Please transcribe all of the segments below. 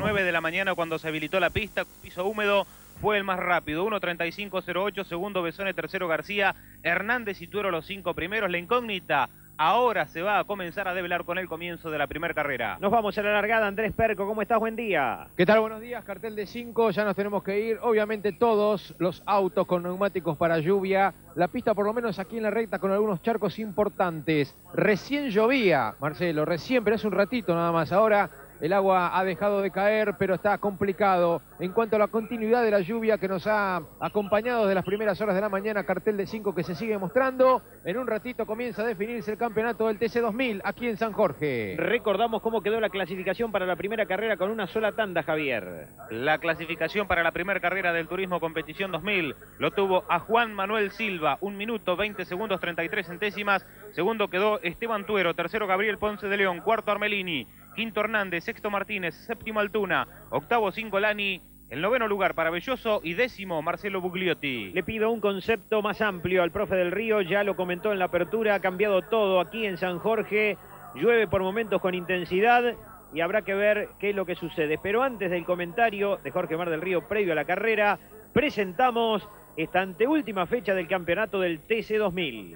9 de la mañana cuando se habilitó la pista, piso húmedo, fue el más rápido, 1:35.08, segundo Besone, tercero García, Hernández y Tuero los 5 primeros. La incógnita ahora se va a comenzar a develar con el comienzo de la primera carrera. Nos vamos a la largada. Andrés Perco, ¿cómo estás? Buen día. ¿Qué tal? Buenos días, cartel de 5, ya nos tenemos que ir. Obviamente todos los autos con neumáticos para lluvia. La pista por lo menos aquí en la recta con algunos charcos importantes. Recién llovía, Marcelo, recién, pero es un ratito nada más. Ahora el agua ha dejado de caer, pero está complicado. En cuanto a la continuidad de la lluvia que nos ha acompañado desde las primeras horas de la mañana, cartel de 5 que se sigue mostrando. En un ratito comienza a definirse el campeonato del TC2000 aquí en San Jorge. Recordamos cómo quedó la clasificación para la primera carrera con una sola tanda, Javier. La clasificación para la primera carrera del Turismo Competición 2000 lo tuvo a Juan Manuel Silva, 1 minuto 20 segundos 33 centésimas. Segundo quedó Esteban Tuero, tercero Gabriel Ponce de León, cuarto Armelini, quinto Hernández, sexto Martínez, séptimo Altuna, octavo Cingolani, el noveno lugar para Belloso y décimo Marcelo Bugliotti. Le pido un concepto más amplio al profe del Río, ya lo comentó en la apertura, ha cambiado todo aquí en San Jorge, llueve por momentos con intensidad y habrá que ver qué es lo que sucede. Pero antes del comentario de Jorge Mar del Río previo a la carrera, presentamos esta anteúltima fecha del campeonato del TC2000.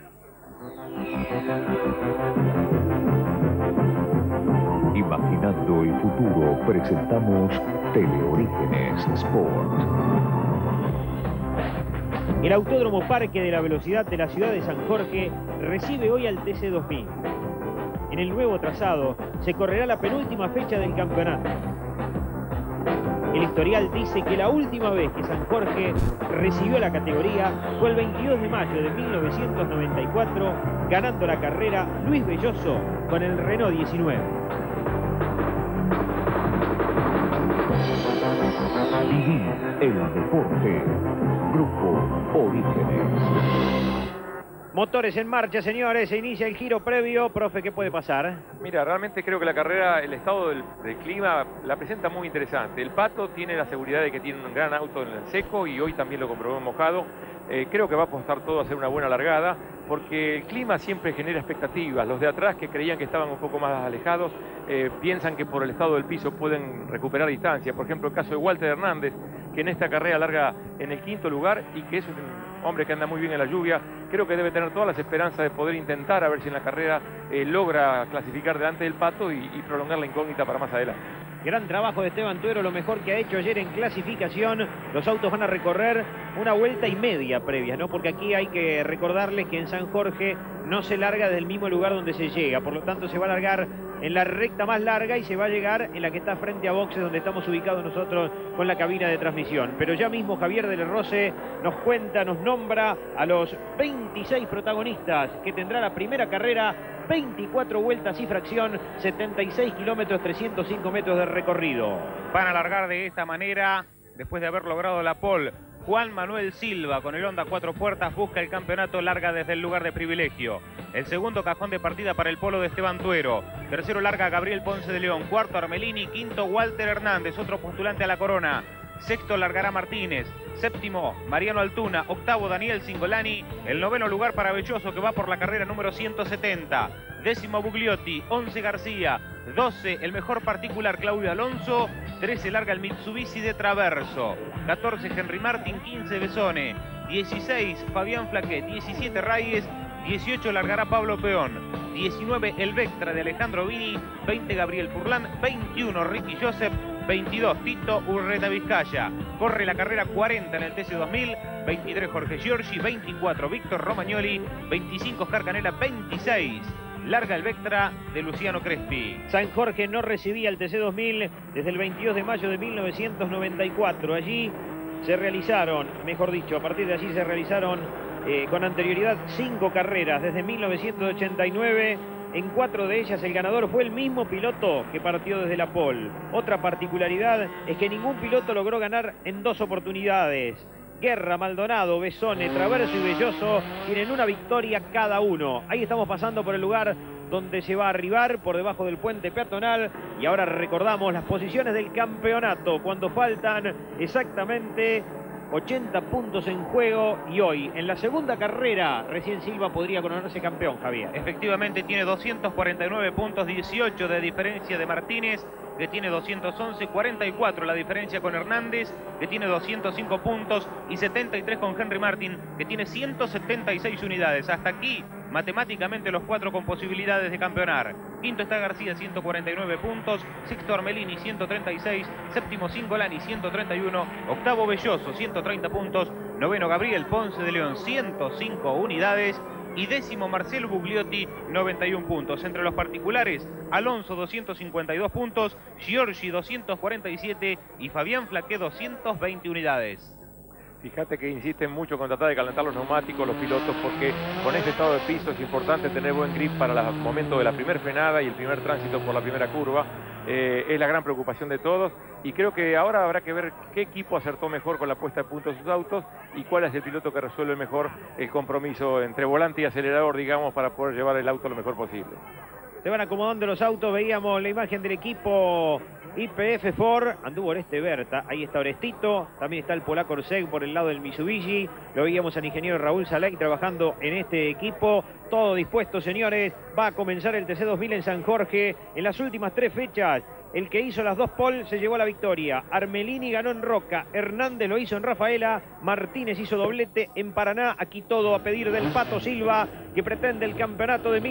Imaginando el futuro, presentamos Teleorígenes Sport. El Autódromo Parque de la Velocidad de la ciudad de San Jorge recibe hoy al TC2000. En el nuevo trazado se correrá la penúltima fecha del campeonato. El historial dice que la última vez que San Jorge recibió la categoría fue el 22 de mayo de 1994, ganando la carrera Luis Belloso con el Renault 19. Viví el deporte. Grupo Orígenes. Motores en marcha, señores, se inicia el giro previo. Profe, ¿qué puede pasar? Mira, realmente creo que la carrera, el estado del clima la presenta muy interesante. El Pato tiene la seguridad de que tiene un gran auto en el seco y hoy también lo comprobó en mojado. Creo que va a apostar todo a hacer una buena largada porque el clima siempre genera expectativas. Los de atrás que creían que estaban un poco más alejados piensan que por el estado del piso pueden recuperar distancia. Por ejemplo, el caso de Walter Hernández, que en esta carrera larga en el 5.º lugar y que es un hombre que anda muy bien en la lluvia. Creo que debe tener todas las esperanzas de poder intentar a ver si en la carrera logra clasificar delante del Pato y prolongar la incógnita para más adelante. Gran trabajo de Esteban Tuero, lo mejor que ha hecho ayer en clasificación. Los autos van a recorrer una vuelta y media previa, ¿no? Porque aquí hay que recordarles que en San Jorge no se larga desde el mismo lugar donde se llega. Por lo tanto, se va a largar en la recta más larga y se va a llegar en la que está frente a boxes, donde estamos ubicados nosotros con la cabina de transmisión. Pero ya mismo Javier del Rose nos cuenta, nos nombra a los 26 protagonistas que tendrá la primera carrera. 24 vueltas y fracción, 76 kilómetros, 305 metros de recorrido. Van a largar de esta manera, después de haber logrado la pole, Juan Manuel Silva con el Honda 4 puertas busca el campeonato, larga desde el lugar de privilegio. El segundo cajón de partida para el polo de Esteban Tuero. Tercero larga Gabriel Ponce de León. Cuarto Armelini. Quinto Walter Hernández, otro postulante a la corona. Sexto largará Martínez. Séptimo Mariano Altuna. Octavo Daniel Cingolani. El noveno lugar para Belloso, que va por la carrera número 170. Décimo Bugliotti. 11 García. 12 el mejor particular Claudio Alonso. 13 larga el Mitsubishi de Traverso. 14 Henry Martin. 15 Besone. 16 Fabián Flaquet. 17 Reyes. 18 largará Pablo Peón. 19 el Vectra de Alejandro Vini. 20 Gabriel Furlan. 21 Ricky Joseph. 22 Tito Urreta Vizcaya. Corre la carrera 40 en el TC2000. 23 Jorge Giorgi. 24 Víctor Romagnoli. 25 Oscar Canela. 26 larga el Vectra de Luciano Crespi. San Jorge no recibía el TC2000 desde el 22 de mayo de 1994. Allí se realizaron, mejor dicho, a partir de allí se realizaron con anterioridad 5 carreras desde 1989. En 4 de ellas el ganador fue el mismo piloto que partió desde la pole. Otra particularidad es que ningún piloto logró ganar en 2 oportunidades. Guerra, Maldonado, Besone, Traverso y Belloso tienen una victoria cada uno. Ahí estamos pasando por el lugar donde se va a arribar, por debajo del puente peatonal. Y ahora recordamos las posiciones del campeonato cuando faltan exactamente 80 puntos en juego. Y hoy, en la segunda carrera, recién Silva podría coronarse campeón, Javier. Efectivamente tiene 249 puntos, 18 de diferencia de Martínez que tiene 211, 44 la diferencia con Hernández, que tiene 205 puntos, y 73 con Henry Martin, que tiene 176 unidades. Hasta aquí, matemáticamente, los 4 con posibilidades de campeonar. Quinto está García, 149 puntos. Sixto Armelini, 136. Séptimo Cingolani, 131. Octavo Belloso, 130 puntos. Noveno Gabriel Ponce de León, 105 unidades. Y décimo Marcelo Bugliotti, 91 puntos. Entre los particulares, Alonso 252 puntos, Giorgi 247 y Fabián Flaqué 220 unidades. Fíjate que insisten mucho con tratar de calentar los neumáticos, los pilotos, porque con este estado de piso es importante tener buen grip para el momento de la primera frenada y el primer tránsito por la primera curva. Es la gran preocupación de todos, y creo que ahora habrá que ver qué equipo acertó mejor con la puesta de puntos de sus autos y cuál es el piloto que resuelve mejor el compromiso entre volante y acelerador, digamos, para poder llevar el auto lo mejor posible. Se van acomodando los autos, veíamos la imagen del equipo YPF Ford, anduvo Oreste Berta, ahí está Orestito, también está el polaco Orseg por el lado del Mitsubishi, lo veíamos al ingeniero Raúl Salay trabajando en este equipo, todo dispuesto, señores, va a comenzar el TC2000 en San Jorge, en las últimas 3 fechas. El que hizo las 2 pole se llevó la victoria. Armelini ganó en Roca, Hernández lo hizo en Rafaela, Martínez hizo doblete en Paraná. Aquí todo a pedir del Pato Silva, que pretende el campeonato de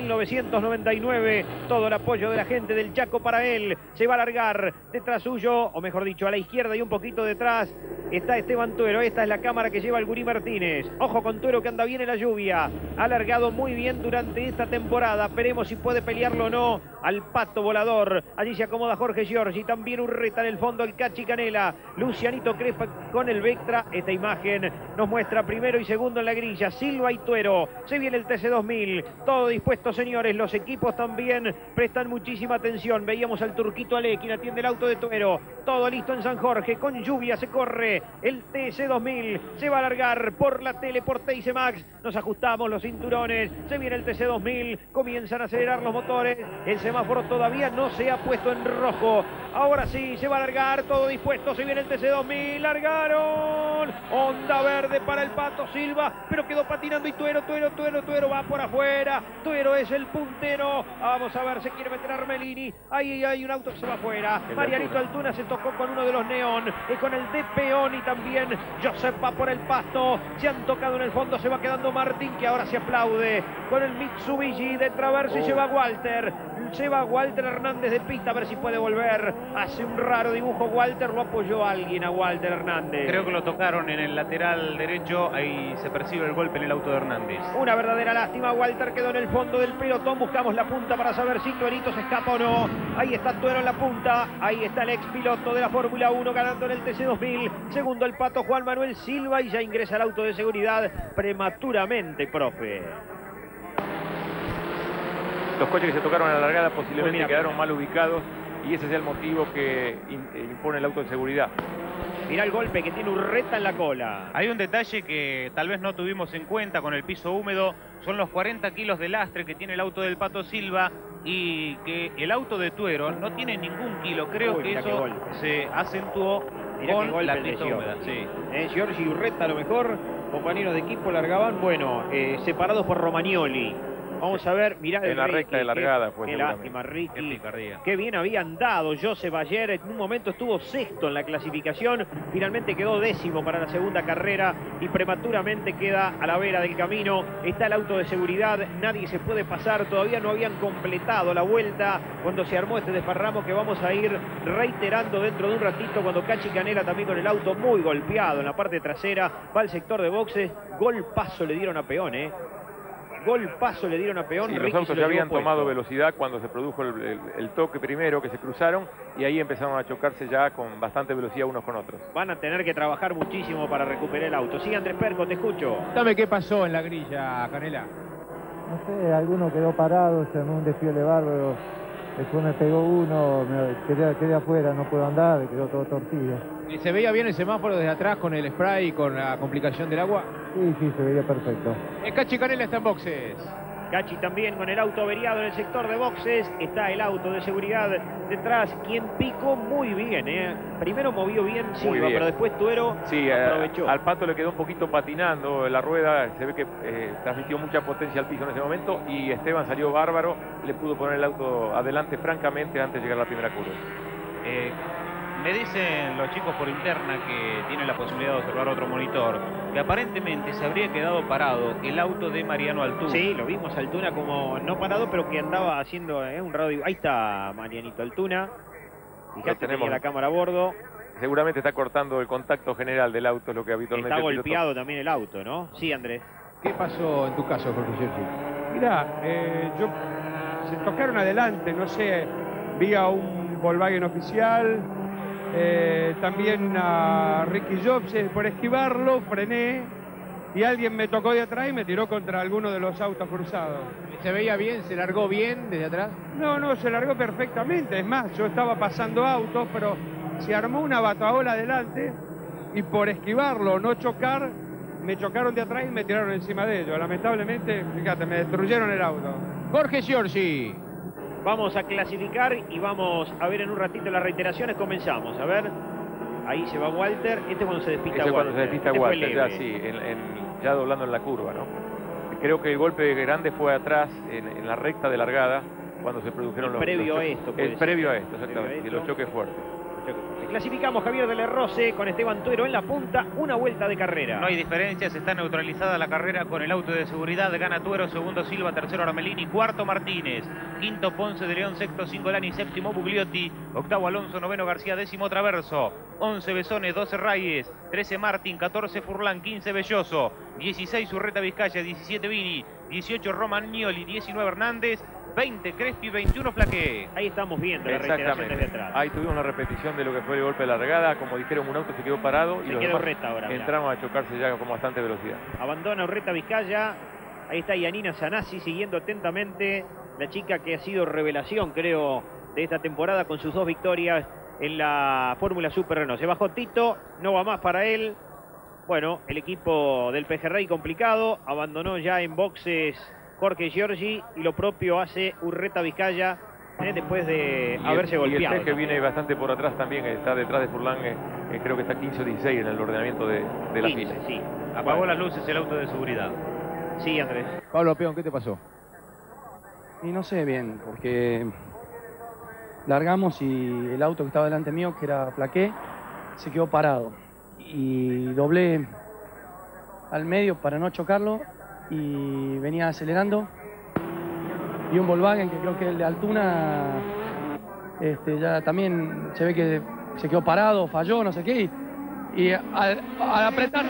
1999. Todo el apoyo de la gente del Chaco para él. Se va a largar detrás suyo, o mejor dicho, a la izquierda y un poquito detrás, está Esteban Tuero. Esta es la cámara que lleva el Gurí Martínez. Ojo con Tuero, que anda bien en la lluvia. Ha largado muy bien durante esta temporada. Veremos si puede pelearlo o no al Pato Volador. Allí se acomoda Jorge Giorgi, también Urreta en el fondo, el Cachi Canela, Lucianito Crespa con el Vectra. Esta imagen nos muestra primero y segundo en la grilla, Silva y Tuero. Se viene el TC2000, todo dispuesto, señores. Los equipos también prestan muchísima atención. Veíamos al Turquito Ale, quien atiende el auto de Tuero. Todo listo en San Jorge, con lluvia se corre el TC2000. Se va a largar por la tele, por TIC Max. Nos ajustamos los cinturones, se viene el TC2000, comienzan a acelerar los motores. El semáforo todavía no se ha puesto en rojo. Ahora sí, se va a largar, todo dispuesto, se viene el TC2000, largaron. Onda verde para el Pato Silva, pero quedó patinando y Tuero va por afuera. Tuero es el puntero. Vamos a ver, se quiere meter Armelini. Ahí hay un auto que se va afuera. Marianito Altuna se tocó con uno de los Neón, con el de Peón, y también Josep va por el pasto. Se han tocado en el fondo, se va quedando Martín, que ahora se aplaude con el Mitsubishi de Traverso, y se va Walter. Se va Walter Hernández de pista, a ver si puede volver. Hace un raro dibujo Walter, lo apoyó alguien a Walter Hernández. Creo que lo tocaron en el lateral derecho, ahí se percibe el golpe en el auto de Hernández. Una verdadera lástima, Walter quedó en el fondo del pelotón. Buscamos la punta para saber si Tuerito se escapa o no. Ahí está Tuero en la punta, ahí está el ex piloto de la Fórmula 1 ganando en el TC2000. Segundo el Pato Juan Manuel Silva, y ya ingresa el auto de seguridad prematuramente, profe. Los coches que se tocaron a la largada posiblemente quedaron mal ubicados, y ese es el motivo que impone el auto de seguridad. Mirá el golpe que tiene Urreta en la cola. Hay un detalle que tal vez no tuvimos en cuenta con el piso húmedo. Son los 40 kilos de lastre que tiene el auto del Pato Silva, y que el auto de Tuero no tiene ningún kilo. Creo que eso se acentuó con la pista húmeda. Sí. Giorgi y Urreta a lo mejor, compañeros de equipo, largaban, bueno, separados por Romagnoli. Vamos a ver, mirá en la recta de largada. Qué lástima, Ricky. Qué bien habían dado. Josep Bayer en un momento estuvo sexto en la clasificación. Finalmente quedó décimo para la segunda carrera y prematuramente queda a la vera del camino. Está el auto de seguridad, nadie se puede pasar. Todavía no habían completado la vuelta cuando se armó este desparramo, que vamos a ir reiterando dentro de un ratito, cuando Cachi Canela, también con el auto muy golpeado en la parte trasera, va al sector de boxes. Golpazo le dieron a Peón, Golpazo le dieron a Peón. Sí, los autos ya habían tomado velocidad cuando se produjo el toque primero, que se cruzaron, y ahí empezaron a chocarse ya con bastante velocidad unos con otros. Van a tener que trabajar muchísimo para recuperar el auto. Sí, Andrés Perco, te escucho. Dame qué pasó en la grilla, Canela. No sé, alguno quedó parado, se armó un desfiole bárbaro. Después me pegó uno, quedé afuera, no puedo andar, quedó todo torcido. ¿Y se veía bien el semáforo desde atrás con el spray y con la complicación del agua? Sí, se veía perfecto. Cachi Canela está en boxes. Cachi también con el auto averiado en el sector de boxes. Está el auto de seguridad detrás, quien picó muy bien. Primero movió bien Silva, pero después Tuero aprovechó. Al Pato le quedó un poquito patinando la rueda. Se ve que transmitió mucha potencia al piso en ese momento, y Esteban salió bárbaro. Le pudo poner el auto adelante francamente antes de llegar a la primera curva. Me dicen los chicos por interna que tienen la posibilidad de observar otro monitor, que aparentemente se habría quedado parado el auto de Mariano Altuna. Sí, lo vimos Altuna como no parado, pero que andaba haciendo un radio. Ahí está Marianito Altuna. Fíjate, tenía la cámara a bordo. Seguramente está cortando el contacto general del auto, es lo que habitualmente... Está golpeado también el auto, ¿no? Sí, Andrés. ¿Qué pasó en tu caso, Jorge Giorgi? Mirá, se tocaron adelante, no sé, vi a un Volkswagen oficial, también a Ricky Jobs, por esquivarlo, frené y alguien me tocó de atrás y me tiró contra alguno de los autos cruzados. ¿Se veía bien? ¿Se largó bien desde atrás? No, se largó perfectamente. Es más, yo estaba pasando autos, pero se armó una bataola adelante y por esquivarlo, no chocar, me chocaron de atrás y me tiraron encima de ellos. Lamentablemente, fíjate, me destruyeron el auto. Jorge Giorgi. Vamos a clasificar y vamos a ver en un ratito las reiteraciones. Comenzamos, a ver. Ahí se va Walter. Este es cuando se despista Walter. Cuando se despista Walter, ya sí, ya doblando en la curva, ¿no? Creo que el golpe grande fue atrás, en la recta de largada, cuando se produjeron los... Previo a esto. Previo a esto, exactamente, y los choques fuertes. Clasificamos Javier de la Rose con Esteban Tuero en la punta, una vuelta de carrera. No hay diferencias, está neutralizada la carrera con el auto de seguridad. Gana Tuero, segundo Silva, tercero Armelini, cuarto Martínez, quinto Ponce de León, sexto Cingolani, séptimo Bugliotti, octavo Alonso, noveno García, décimo Traverso, 11 Besones, 12 Reyes, 13 Martín, 14 Furlán, 15 Belloso, 16 Urreta Vizcaya, 17 Vini, 18 Romagnoli, 19 Hernández, 20 Crespi, 21 Flaque. Ahí estamos viendo la reiteración desde atrás. Ahí tuvimos la repetición de lo que fue el golpe de largada. Como dijeron, un auto se quedó parado y los Urreta ahora. Entramos a chocarse ya con bastante velocidad. Abandona Urreta Vizcaya. Ahí está Yanina Sanasi siguiendo atentamente. La chica que ha sido revelación, creo, de esta temporada con sus 2 victorias en la Fórmula Super Renault. Se bajó Tito, no va más para él. Bueno, el equipo del Pejerrey complicado. Abandonó ya en boxes Jorge Giorgi y lo propio hace Urreta Vizcaya después de haberse golpeado. Y el que viene bastante por atrás también, está detrás de Furlán, creo que está 15 o 16 en el ordenamiento de la fila. Sí. Apagó las luces el auto de seguridad. Sí, Andrés. Pablo Peón, ¿qué te pasó? Y no sé bien, porque largamos y el auto que estaba delante mío, que era Flaqué, se quedó parado. Y doblé al medio para no chocarlo y venía acelerando. Y un Volkswagen, que creo que el de Altuna, ya también se ve que se quedó parado, falló, no sé qué. Y al apretar...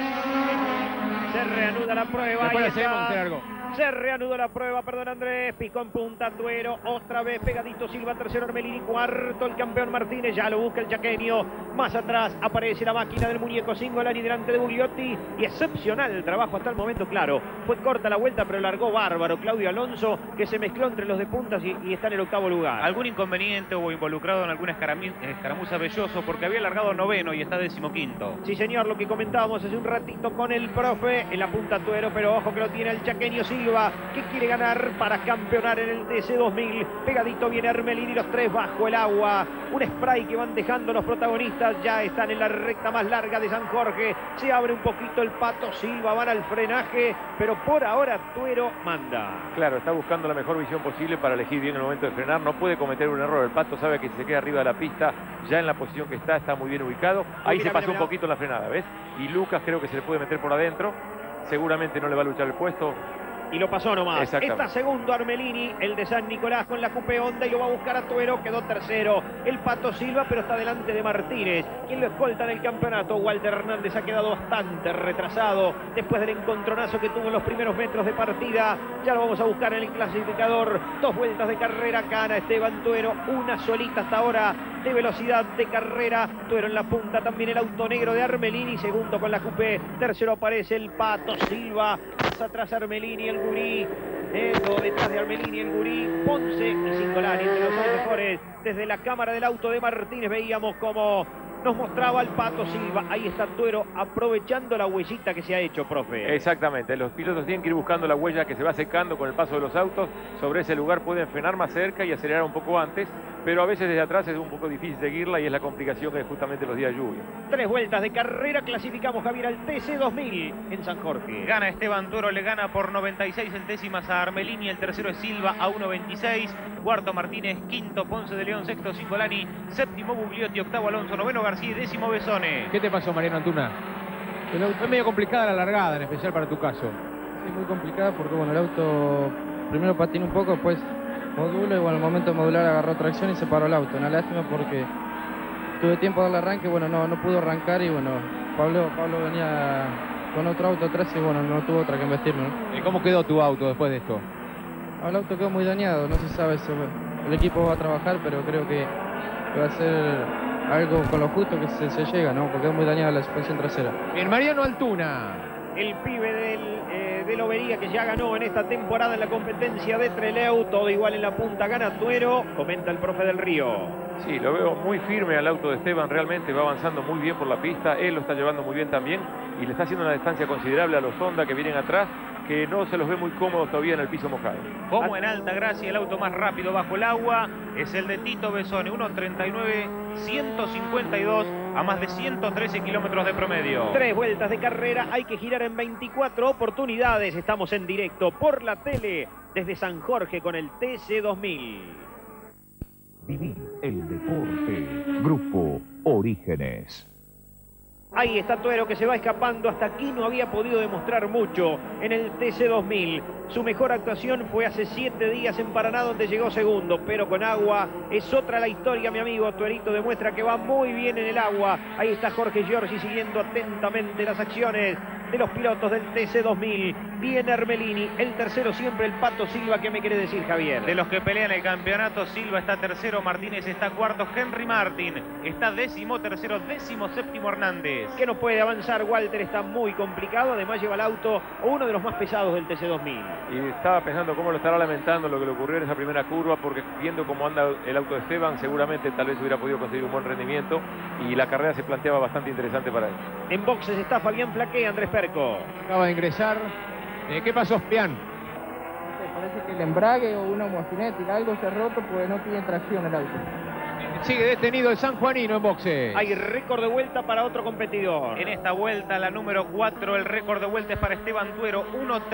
Se reanuda la prueba. Después se largó. Se reanudó la prueba, perdón Andrés, picó en punta Tuero, otra vez pegadito Silva, tercero Armelini, cuarto el campeón Martínez, ya lo busca el chaqueño, más atrás aparece la máquina del muñeco Cingolani delante de Bugliotti, y excepcional el trabajo hasta el momento, claro, fue corta la vuelta pero largó bárbaro Claudio Alonso, que se mezcló entre los de puntas y está en el octavo lugar. ¿Algún inconveniente o involucrado en alguna escaramuza Belloso? Porque había largado noveno y está 15º. Sí señor, lo que comentábamos hace un ratito con el profe, en la punta Tuero, pero ojo que lo tiene el chaqueño Silva, que quiere ganar para campeonar en el TC 2000. Pegadito viene Armelini, los 3 bajo el agua. Un spray que van dejando los protagonistas. Ya están en la recta más larga de San Jorge. Se abre un poquito el Pato Silva, van al frenaje, pero por ahora Tuero manda. Claro, está buscando la mejor visión posible para elegir bien el momento de frenar. No puede cometer un error. El Pato sabe que si se queda arriba de la pista, ya en la posición que está muy bien ubicado. Ahí se pasó un poquito en la frenada, ¿ves? Y Lucas creo que se le puede meter por adentro. Seguramente no le va a luchar el puesto. Y lo pasó nomás. Está segundo Armelini, el de San Nicolás con la Coupe Honda, y lo va a buscar a Tuero, quedó tercero el Pato Silva, pero está delante de Martínez, quien lo escolta en el campeonato. Walter Hernández ha quedado bastante retrasado después del encontronazo que tuvo en los primeros metros de partida. Ya lo vamos a buscar en el clasificador. 2 vueltas de carrera, gana Esteban Tuero, una solita hasta ahora de velocidad de carrera. Tuero en la punta, también el auto negro de Armelini, segundo con la Coupe, tercero aparece el Pato Silva, más atrás Armelini, el Gurí, detrás de Armelini, el Gurí, Ponce y Cingolani entre los 2 mejores. Desde la cámara del auto de Martínez veíamos cómo nos mostraba el Pato Silva. Ahí está Tuero aprovechando la huellita que se ha hecho, profe. Exactamente, los pilotos tienen que ir buscando la huella que se va secando con el paso de los autos. Sobre ese lugar pueden frenar más cerca y acelerar un poco antes pero a veces desde atrás es un poco difícil seguirla y es la complicación que es justamente los días de lluvia. 3 vueltas de carrera, clasificamos, Javier, al TC 2000 en San Jorge. Gana Esteban Tuero, le gana por 96 centésimas a Armelini, el tercero es Silva a 1.26, cuarto Martínez, quinto Ponce de León, sexto Cicolani, séptimo Bugliotti, octavo Alonso, noveno García y décimo Besone. ¿Qué te pasó, Mariano Antuna? Es medio complicada la largada, en especial para tu caso. Sí, muy complicada porque bueno, el auto primero patinó un poco, después modulo y bueno, al momento de modular agarró tracción y se paró el auto. Una lástima porque tuve tiempo de darle arranque, bueno, no pudo arrancar y bueno, Pablo venía con otro auto atrás y bueno, no tuvo otra que investirme, ¿no? ¿Cómo quedó tu auto después de esto? El auto quedó muy dañado, no se sabe si el equipo va a trabajar, pero creo que va a ser algo con lo justo que se llega, ¿no? Porque quedó muy dañada la suspensión trasera. Bien, Mariano Antuna. El pibe de Lobería que ya ganó en esta temporada en la competencia de Trelew, todo igual en la punta, gana Tuero, comenta el profe del Río. Sí, lo veo muy firme al auto de Esteban, realmente va avanzando muy bien por la pista, él lo está llevando muy bien también y le está haciendo una distancia considerable a los Honda que vienen atrás, que no se los ve muy cómodos todavía en el piso mojado. Como en Alta Gracia, el auto más rápido bajo el agua es el de Tito Besone, 1.39, 152 a más de 113 kilómetros de promedio. 3 vueltas de carrera, hay que girar en 24 oportunidades. Estamos en directo por la tele desde San Jorge con el TC 2000. Vivir el deporte. Grupo Orígenes. Ahí está Tuero que se va escapando. Hasta aquí no había podido demostrar mucho en el TC 2000. Su mejor actuación fue hace 7 días en Paraná, donde llegó segundo, pero con agua es otra la historia, mi amigo. Tuerito demuestra que va muy bien en el agua. Ahí está Jorge Giorgi siguiendo atentamente las acciones de los pilotos del TC 2000. Viene Armelini, el tercero siempre el Pato Silva. ¿Qué me quiere decir, Javier? De los que pelean el campeonato, Silva está tercero, Martínez está cuarto, Henry Martin está décimo tercero, décimo séptimo Hernández. Que no puede avanzar, Walter está muy complicado, además lleva el auto uno de los más pesados del TC 2000. Y estaba pensando cómo lo estará lamentando lo que le ocurrió en esa primera curva, porque viendo cómo anda el auto de Esteban, seguramente tal vez hubiera podido conseguir un buen rendimiento y la carrera se planteaba bastante interesante para él. En boxes está Fabián Flaqué, Andrés Perco. Acaba de ingresar. ¿Qué pasó, Pian? Parece que el embrague o una homocinética, algo se ha roto porque no tiene tracción el auto. Sigue detenido el sanjuanino en boxes. Hay récord de vuelta para otro competidor. En esta vuelta, la número 4, el récord de vuelta es para Esteban Tuero,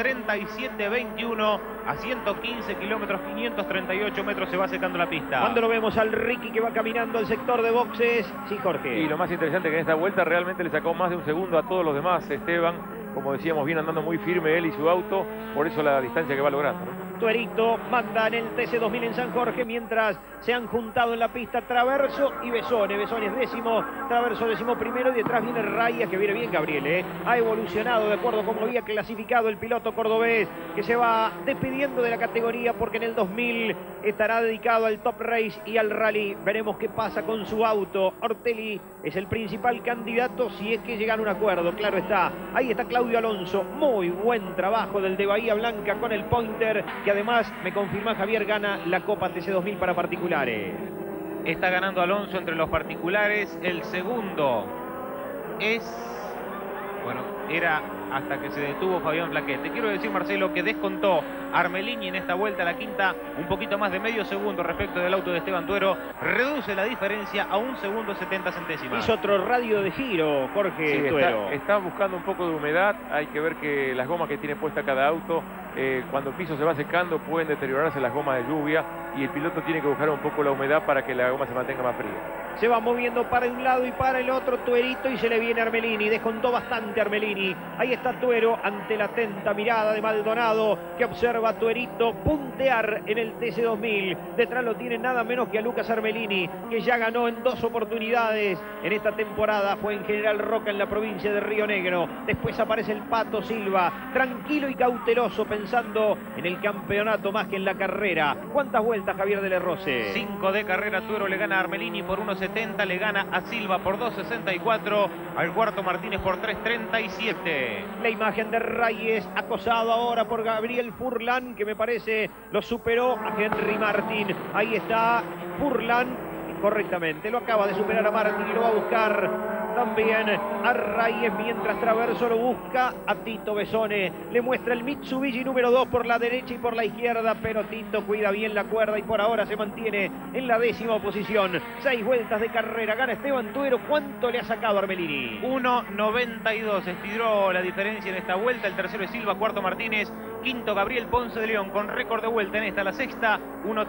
1.37.21 a 115 kilómetros, 538 metros se va secando la pista. Cuando lo vemos al Ricky que va caminando al sector de boxes. Sí, Jorge. Y lo más interesante que en esta vuelta realmente le sacó más de un segundo a todos los demás. Esteban, como decíamos, viene andando muy firme él y su auto, por eso la distancia que va logrando, ¿no? Tuerito manda en el TC 2000 en San Jorge, mientras se han juntado en la pista Traverso y Besone. Besone es décimo, Traverso décimo primero y detrás viene Rayas, que viene bien, Gabriel, Ha evolucionado de acuerdo a cómo había clasificado el piloto cordobés, que se va despidiendo de la categoría porque en el 2000 estará dedicado al Top Race y al Rally. Veremos qué pasa con su auto. Ortelli es el principal candidato si es que llegan a un acuerdo, claro está. Ahí está Claudio Alonso, muy buen trabajo del de Bahía Blanca con el Pointer, que además, me confirma Javier, gana la Copa TC 2000 para particulares. Está ganando Alonso entre los particulares. El segundo es... Bueno, era hasta que se detuvo Fabián Flaqué. Te quiero decir, Marcelo, que descontó Armelini en esta vuelta, la quinta, un poquito más de medio segundo respecto del auto de Esteban Tuero. Reduce la diferencia a 1 segundo 70 centésimas. Hizo otro radio de giro, Jorge, sí, Tuero. Está buscando un poco de humedad. Hay que ver que las gomas que tiene puesta cada auto, cuando el piso se va secando, pueden deteriorarse las gomas de lluvia y el piloto tiene que buscar un poco la humedad para que la goma se mantenga más fría. Se va moviendo para un lado y para el otro Tuerito y se le viene Armelini. Descontó bastante Armelini. Ahí está Tuero ante la atenta mirada de Maldonado, que observa a Tuerito puntear en el TC 2000. Detrás lo tiene nada menos que a Lucas Armelini, que ya ganó en 2 oportunidades en esta temporada. Fue en General Roca en la provincia de Río Negro. Después aparece el Pato Silva, tranquilo y cauteloso, pensando en el campeonato más que en la carrera. ¿Cuántas vueltas, Javier de la Rose? 5 de carrera. Tuero le gana a Armelini por 1.70, le gana a Silva por 2.64, al cuarto Martínez por 3.37. La imagen de Reyes, acosado ahora por Gabriel Furlan, que me parece lo superó a Henry Martin. Ahí está Furlan, correctamente. Lo acaba de superar a Martín y lo va a buscar también a Reyes, mientras Traverso lo busca a Tito Besone. Le muestra el Mitsubishi número 2 por la derecha y por la izquierda, pero Tito cuida bien la cuerda y por ahora se mantiene en la 10ª posición. 6 vueltas de carrera, gana Esteban Tuero. ¿Cuánto le ha sacado Armelini? 1.92, estiró la diferencia en esta vuelta. El tercero es Silva, cuarto Martínez, quinto Gabriel Ponce de León con récord de vuelta en esta, la sexta,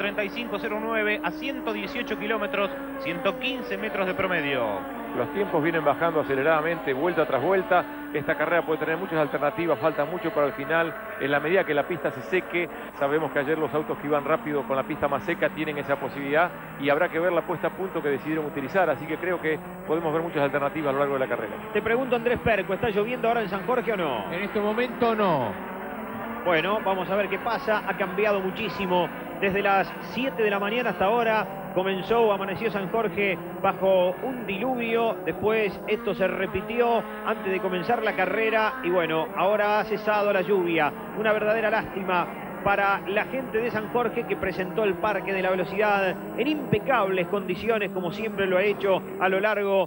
1.35.09 a 118 kilómetros, 115 metros de promedio. Los tiempos vienen bajando aceleradamente, vuelta tras vuelta. Esta carrera puede tener muchas alternativas, falta mucho para el final. En la medida que la pista se seque, sabemos que ayer los autos que iban rápido con la pista más seca tienen esa posibilidad y habrá que ver la puesta a punto que decidieron utilizar. Así que creo que podemos ver muchas alternativas a lo largo de la carrera. Te pregunto, Andrés Perco, ¿está lloviendo ahora en San Jorge o no? En este momento no. Bueno, vamos a ver qué pasa. Ha cambiado muchísimo desde las 7 de la mañana hasta ahora. Comenzó, amaneció San Jorge bajo un diluvio. Después esto se repitió antes de comenzar la carrera. Y bueno, ahora ha cesado la lluvia. Una verdadera lástima para la gente de San Jorge, que presentó el Parque de la Velocidad en impecables condiciones, como siempre lo ha hecho a lo largo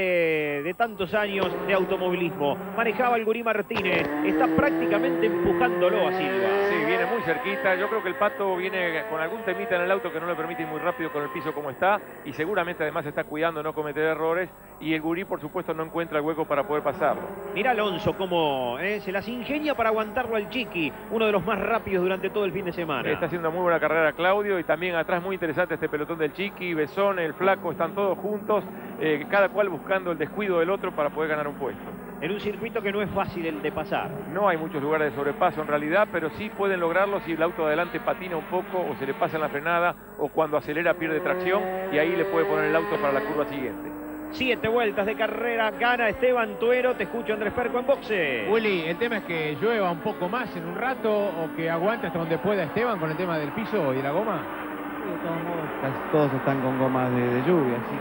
de tantos años de automovilismo. Manejaba el Gurí Martínez, está prácticamente empujándolo a Silva. Sí, viene muy cerquita. Yo creo que el Pato viene con algún temita en el auto que no le permite ir muy rápido con el piso como está, y seguramente además está cuidando no cometer errores, y el Gurí por supuesto no encuentra el hueco para poder pasarlo. Mira Alonso cómo se las ingenia para aguantarlo al Chiqui, uno de los más rápidos durante todo el fin de semana. Está haciendo muy buena carrera Claudio, y también atrás muy interesante este pelotón del Chiqui, Besón, el Flaco, están todos juntos, cada cual buscando el descuido del otro para poder ganar un puesto. En un circuito que no es fácil el de pasar. No hay muchos lugares de sobrepaso en realidad, pero sí pueden lograrlo si el auto de adelante patina un poco o se le pasa en la frenada o cuando acelera pierde tracción, y ahí le puede poner el auto para la curva siguiente. 7 vueltas de carrera, gana Esteban Tuero. Te escucho, Andrés Perco, en boxe. Willy, el tema es que llueva un poco más en un rato o que aguante hasta donde pueda Esteban con el tema del piso y de la goma. Sí, de todos modos, casi todos están con gomas de lluvia, así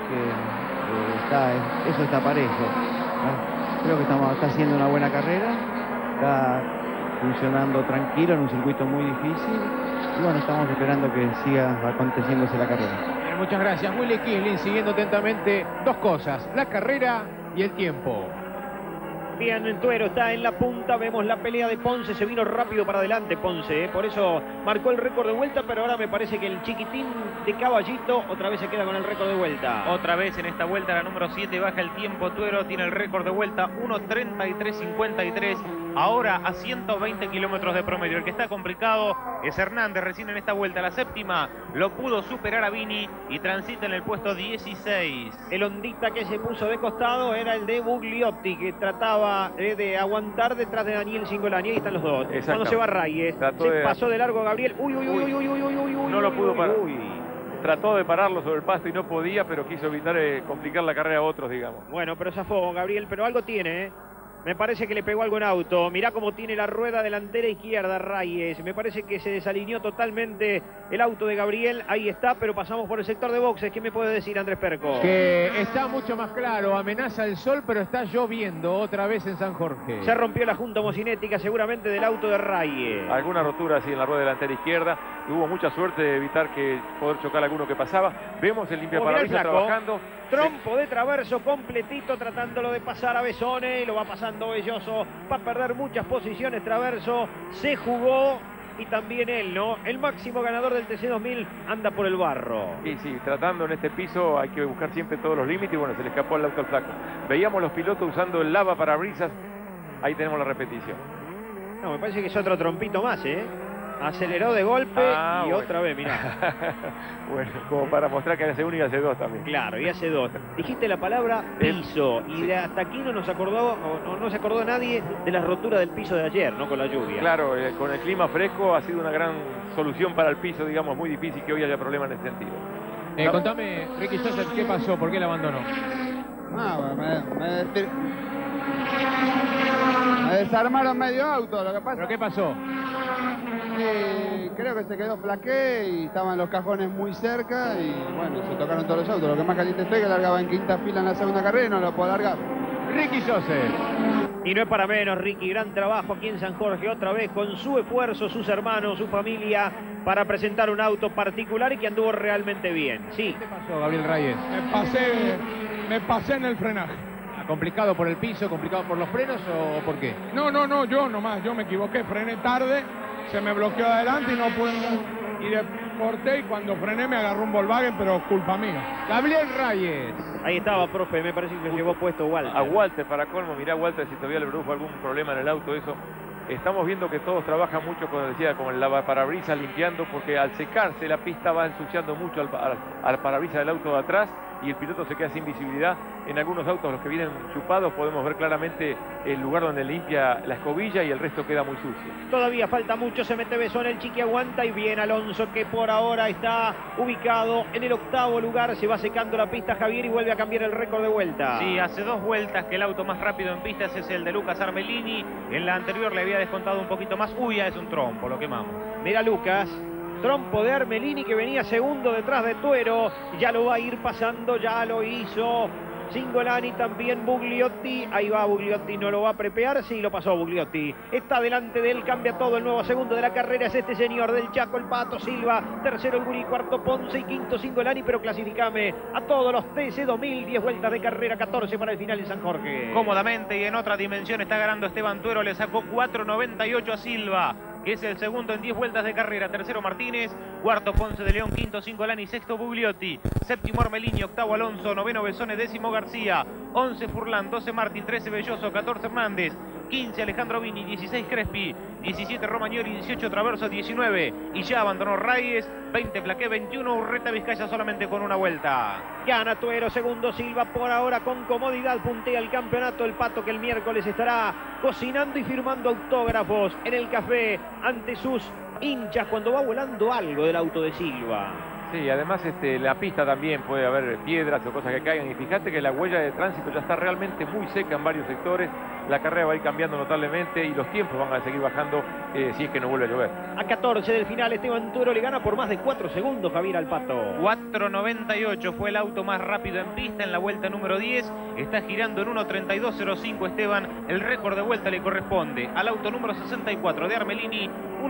que eso está parejo. Creo que está haciendo una buena carrera, está funcionando tranquilo en un circuito muy difícil y bueno, estamos esperando que siga aconteciéndose la carrera. Muchas gracias, Willy Kislin, siguiendo atentamente dos cosas, la carrera y el tiempo. Bien, Tuero está en la punta, vemos la pelea de Ponce, se vino rápido para adelante Ponce, por eso marcó el récord de vuelta, pero ahora me parece que el chiquitín de Caballito otra vez se queda con el récord de vuelta. Otra vez en esta vuelta, la número 7, baja el tiempo. Tuero tiene el récord de vuelta, 1.33.53, ahora a 120 kilómetros de promedio. El que está complicado es Hernández, recién en esta vuelta, la séptima, lo pudo superar a Vini y transita en el puesto 16. El ondita que se puso de costado era el de Bugliotti, que trataba de aguantar detrás de Daniel Cingolani. Ahí están los dos. Cuando se va Reyes, pasó de largo Gabriel. Uy, no lo pudo parar. Trató de pararlo sobre el pasto y no podía, pero quiso evitar complicar la carrera a otros, digamos. Bueno, pero zafó Gabriel, pero algo tiene, ¿eh? Me parece que le pegó algo en auto. Mirá cómo tiene la rueda delantera izquierda Reyes. Me parece que se desalineó totalmente el auto de Gabriel. Ahí está, pero pasamos por el sector de boxes. ¿Qué me puede decir Andrés Perco? Que está mucho más claro. Amenaza el sol, pero está lloviendo otra vez en San Jorge. Se rompió la junta homocinética seguramente del auto de Reyes. Alguna rotura así en la rueda delantera izquierda. Y hubo mucha suerte de evitar poder chocar a alguno que pasaba. Vemos el limpiaparabrisas trabajando. Trompo de Traverso completito tratándolo de pasar a Besone. Lo va pasando Belloso. Va a perder muchas posiciones Traverso. Se jugó y también él, ¿no? El máximo ganador del TC2000 anda por el barro. Y sí, tratando en este piso hay que buscar siempre todos los límites. Y bueno, se le escapó el auto al Flaco. Veíamos los pilotos usando el lavaparabrisas. Ahí tenemos la repetición. No, me parece que es otro trompito más, ¿eh? Aceleró de golpe y otra vez, mirá. Bueno, como para mostrar que hace uno y hace dos también. Claro, y hace dos. Dijiste la palabra piso y de hasta aquí no nos acordó, no se acordó nadie de la rotura del piso de ayer, ¿no? Con la lluvia. Claro, con el clima fresco ha sido una gran solución para el piso, digamos, muy difícil que hoy haya problemas en ese sentido. Contame, Ricky Joseph, ¿qué pasó? ¿Por qué la abandonó? Me desarmaron medio auto, lo que pasa. ¿Pero qué pasó? Creo que se quedó flaqué y estaban los cajones muy cerca y bueno, se tocaron todos los autos. Lo que más caliente estoy que largaba en quinta fila en la segunda carrera y no lo puedo largar. Ricky Joseph. Y no es para menos, Ricky, gran trabajo aquí en San Jorge, otra vez con su esfuerzo, sus hermanos, su familia, para presentar un auto particular y que anduvo realmente bien. Sí. ¿Qué pasó, Gabriel Reyes? Me pasé en el frenaje. ¿Complicado por el piso, complicado por los frenos o por qué? No, yo me equivoqué, frené tarde, se me bloqueó adelante y no pude ir corté y cuando frené me agarró un Volkswagen, pero culpa mía. Gabriel Reyes. Ahí estaba, profe, me parece que lo llevó puesto Walter. A Walter, para colmo, mirá Walter si todavía le produjo algún problema en el auto, eso. Estamos viendo que todos trabajan mucho, como decía, con el lavaparabrisas limpiando, porque al secarse la pista va ensuciando mucho al parabrisas del auto de atrás y el piloto se queda sin visibilidad. En algunos autos, los que vienen chupados, podemos ver claramente el lugar donde limpia la escobilla y el resto queda muy sucio. Todavía falta mucho, se mete Besón, el Chiqui aguanta y bien Alonso, que por ahora está ubicado en el 8º lugar. Se va secando la pista, Javier, y vuelve a cambiar el récord de vuelta. Sí, hace 2 vueltas que el auto más rápido en pistas es el de Lucas Armelini. En la anterior le había descontado un poquito más. Uy, ya es un trompo, lo quemamos. Mira Lucas, trompo de Armelini que venía segundo detrás de Tuero. Ya lo va a ir pasando, ya lo hizo Cingolani, también Bugliotti. Ahí va Bugliotti, no lo va a prepear. Sí, lo pasó Bugliotti. Está delante de él, cambia todo. El nuevo segundo de la carrera es este señor del Chaco, el Pato Silva. Tercero el Guri, cuarto Ponce y quinto Cingolani. Pero clasificame a todos los TC 2000. 10 vueltas de carrera, 14 para el final en San Jorge. Cómodamente y en otra dimensión está ganando Esteban Tuero. Le sacó 4.98 a Silva, que es el segundo en 10 vueltas de carrera. Tercero Martínez, cuarto Ponce de León, quinto Cingolani, sexto Bugliotti, séptimo Armelini, octavo Alonso, noveno Besone, décimo García, 11 Furlan, 12 Martín, 13 Belloso, 14 Hernández, 15 Alejandro Vini, 16 Crespi, 17 Romagnoli, 18 Traverso, 19 y ya abandonó Reyes, 20 Plaqué, 21 Urreta Vizcaya solamente con una vuelta. Gana Tuero, segundo Silva, por ahora con comodidad puntea el campeonato. El Pato, que el miércoles estará cocinando y firmando autógrafos en el café ante sus hinchas cuando va volando algo del auto de Silva. Sí, además la pista también puede haber piedras o cosas que caigan. Y fíjate que la huella de tránsito ya está realmente muy seca en varios sectores. La carrera va a ir cambiando notablemente y los tiempos van a seguir bajando si es que no vuelve a llover. A 14 del final, Esteban Tuero le gana por más de 4 segundos, Javier, al Pato. 4.98 fue el auto más rápido en pista en la vuelta número 10. Está girando en 1.32.05 Esteban. El récord de vuelta le corresponde al auto número 64 de Armelini,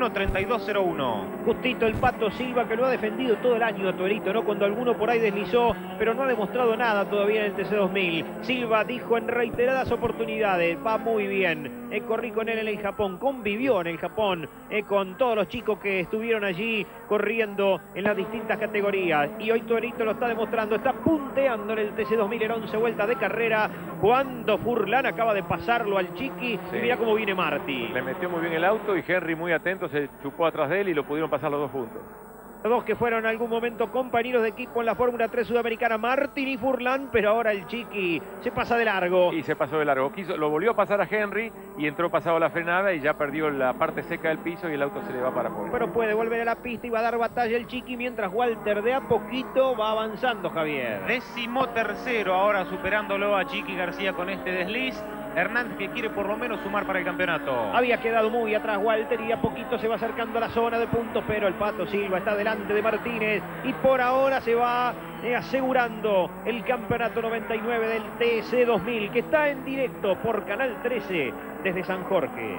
1.32.01. Justito el Pato Silva, que lo ha defendido todo el año a Tuerito, ¿no? Cuando alguno por ahí deslizó, pero no ha demostrado nada todavía en el TC2000. Silva dijo en reiteradas oportunidades, va muy bien. Corrí con él en el Japón, convivió en el Japón con todos los chicos que estuvieron allí corriendo en las distintas categorías. Y hoy Tuerito lo está demostrando, está punteando en el TC2000 en 11 vueltas de carrera. Cuando Furlan acaba de pasarlo al Chiqui, sí. Y mira cómo viene Martí. Le metió muy bien el auto y Henry muy atento se chupó atrás de él y lo pudieron pasar los dos juntos. Los dos que fueron en algún momento compañeros de equipo en la Fórmula 3 sudamericana, Martín y Furlan, pero ahora el Chiqui se pasa de largo. Y se pasó de largo. Lo volvió a pasar a Henry y entró pasado la frenada y ya perdió la parte seca del piso y el auto se le va para afuera. Pero puede volver a la pista y va a dar batalla el Chiqui mientras Walter de a poquito va avanzando, Javier. 13º ahora superándolo a Chiqui García con este desliz. Hernández, que quiere por lo menos sumar para el campeonato. Había quedado muy atrás Walter y a poquito se va acercando a la zona de puntos, pero el Pato Silva está delante de Martínez y por ahora se va asegurando el campeonato 99 del TC2000, que está en directo por Canal 13 desde San Jorge.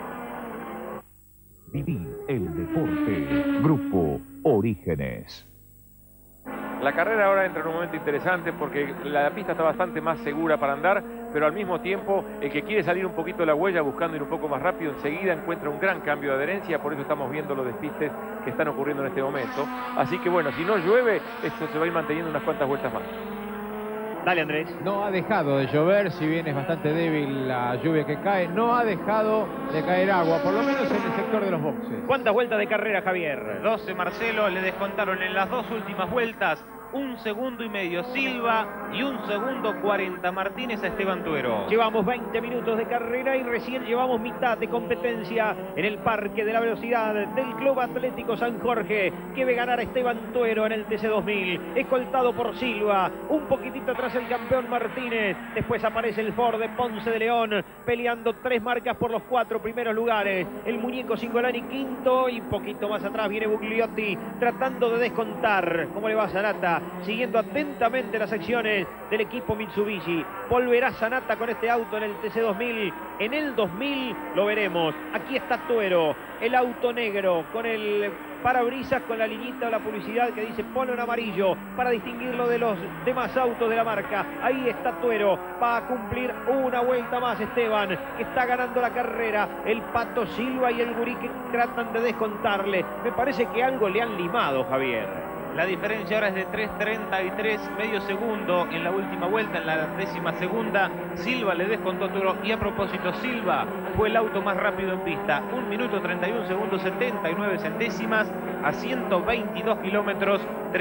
Viví el deporte. Grupo Orígenes. La carrera ahora entra en un momento interesante porque la pista está bastante más segura para andar, pero al mismo tiempo el que quiere salir un poquito de la huella buscando ir un poco más rápido enseguida encuentra un gran cambio de adherencia, por eso estamos viendo los despistes que están ocurriendo en este momento. Así que bueno, si no llueve, esto se va a ir manteniendo unas cuantas vueltas más. Dale, Andrés. No ha dejado de llover, si bien es bastante débil la lluvia que cae, no ha dejado de caer agua, por lo menos en el sector de los boxes. ¿Cuántas vueltas de carrera, Javier? 12, Marcelo, le descontaron en las 2 últimas vueltas 1,5 segundos Silva y 1 segundo 40 Martínez a Esteban Tuero. Llevamos 20 minutos de carrera y recién llevamos mitad de competencia en el Parque de la Velocidad del Club Atlético San Jorge, que ve ganar a Esteban Tuero en el TC2000, escoltado por Silva, un poquitito atrás el campeón Martínez, después aparece el Ford de Ponce de León, peleando 3 marcas por los 4 primeros lugares, el muñeco Cingolani quinto y un poquito más atrás viene Bugliotti, tratando de descontar. ¿Cómo le va Zanata? siguiendo atentamente las acciones del equipo Mitsubishi. Volverá Sanata con este auto en el TC2000. En el 2000 lo veremos. Aquí está Tuero, el auto negro con el parabrisas con la liñita o la publicidad que dice polo en amarillo para distinguirlo de los demás autos de la marca. Ahí está Tuero, va a cumplir una vuelta más Esteban, que está ganando la carrera. El Pato Silva y el Gurí que tratan de descontarle. Me parece que algo le han limado, Javier. La diferencia ahora es de 3.33, medio segundo en la última vuelta, en la 12ª. Silva le descontó Tuero y a propósito, Silva fue el auto más rápido en pista. 1 minuto 31 segundos 79 centésimas a 122 kilómetros,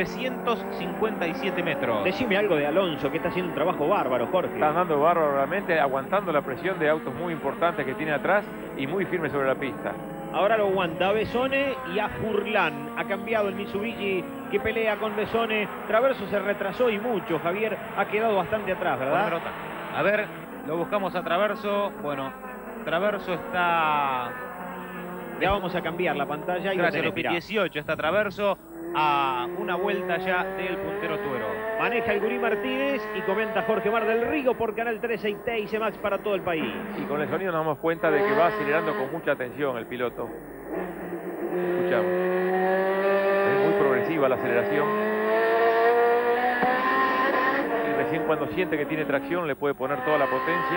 357 metros. Decime algo de Alonso, que está haciendo un trabajo bárbaro, Jorge. Está andando bárbaro realmente, aguantando la presión de autos muy importantes que tiene atrás y muy firme sobre la pista. Ahora lo aguanta a Besone y a Furlan. Ha cambiado el Mitsubishi que pelea con Besone. Traverso se retrasó y mucho. Javier ha quedado bastante atrás, ¿verdad? A ver, lo buscamos a Traverso. Bueno, Traverso está... Ya vamos a cambiar la pantalla. Y gracias, Lupi. 18 está Traverso a una vuelta ya del puntero Tuero. Maneja el Gurí Martínez y comenta Jorge Mar del Río por Canal 13 y TIC Max para todo el país. Y con el sonido nos damos cuenta de que va acelerando con mucha atención el piloto. Escuchamos. Es muy progresiva la aceleración. Y recién cuando siente que tiene tracción le puede poner toda la potencia.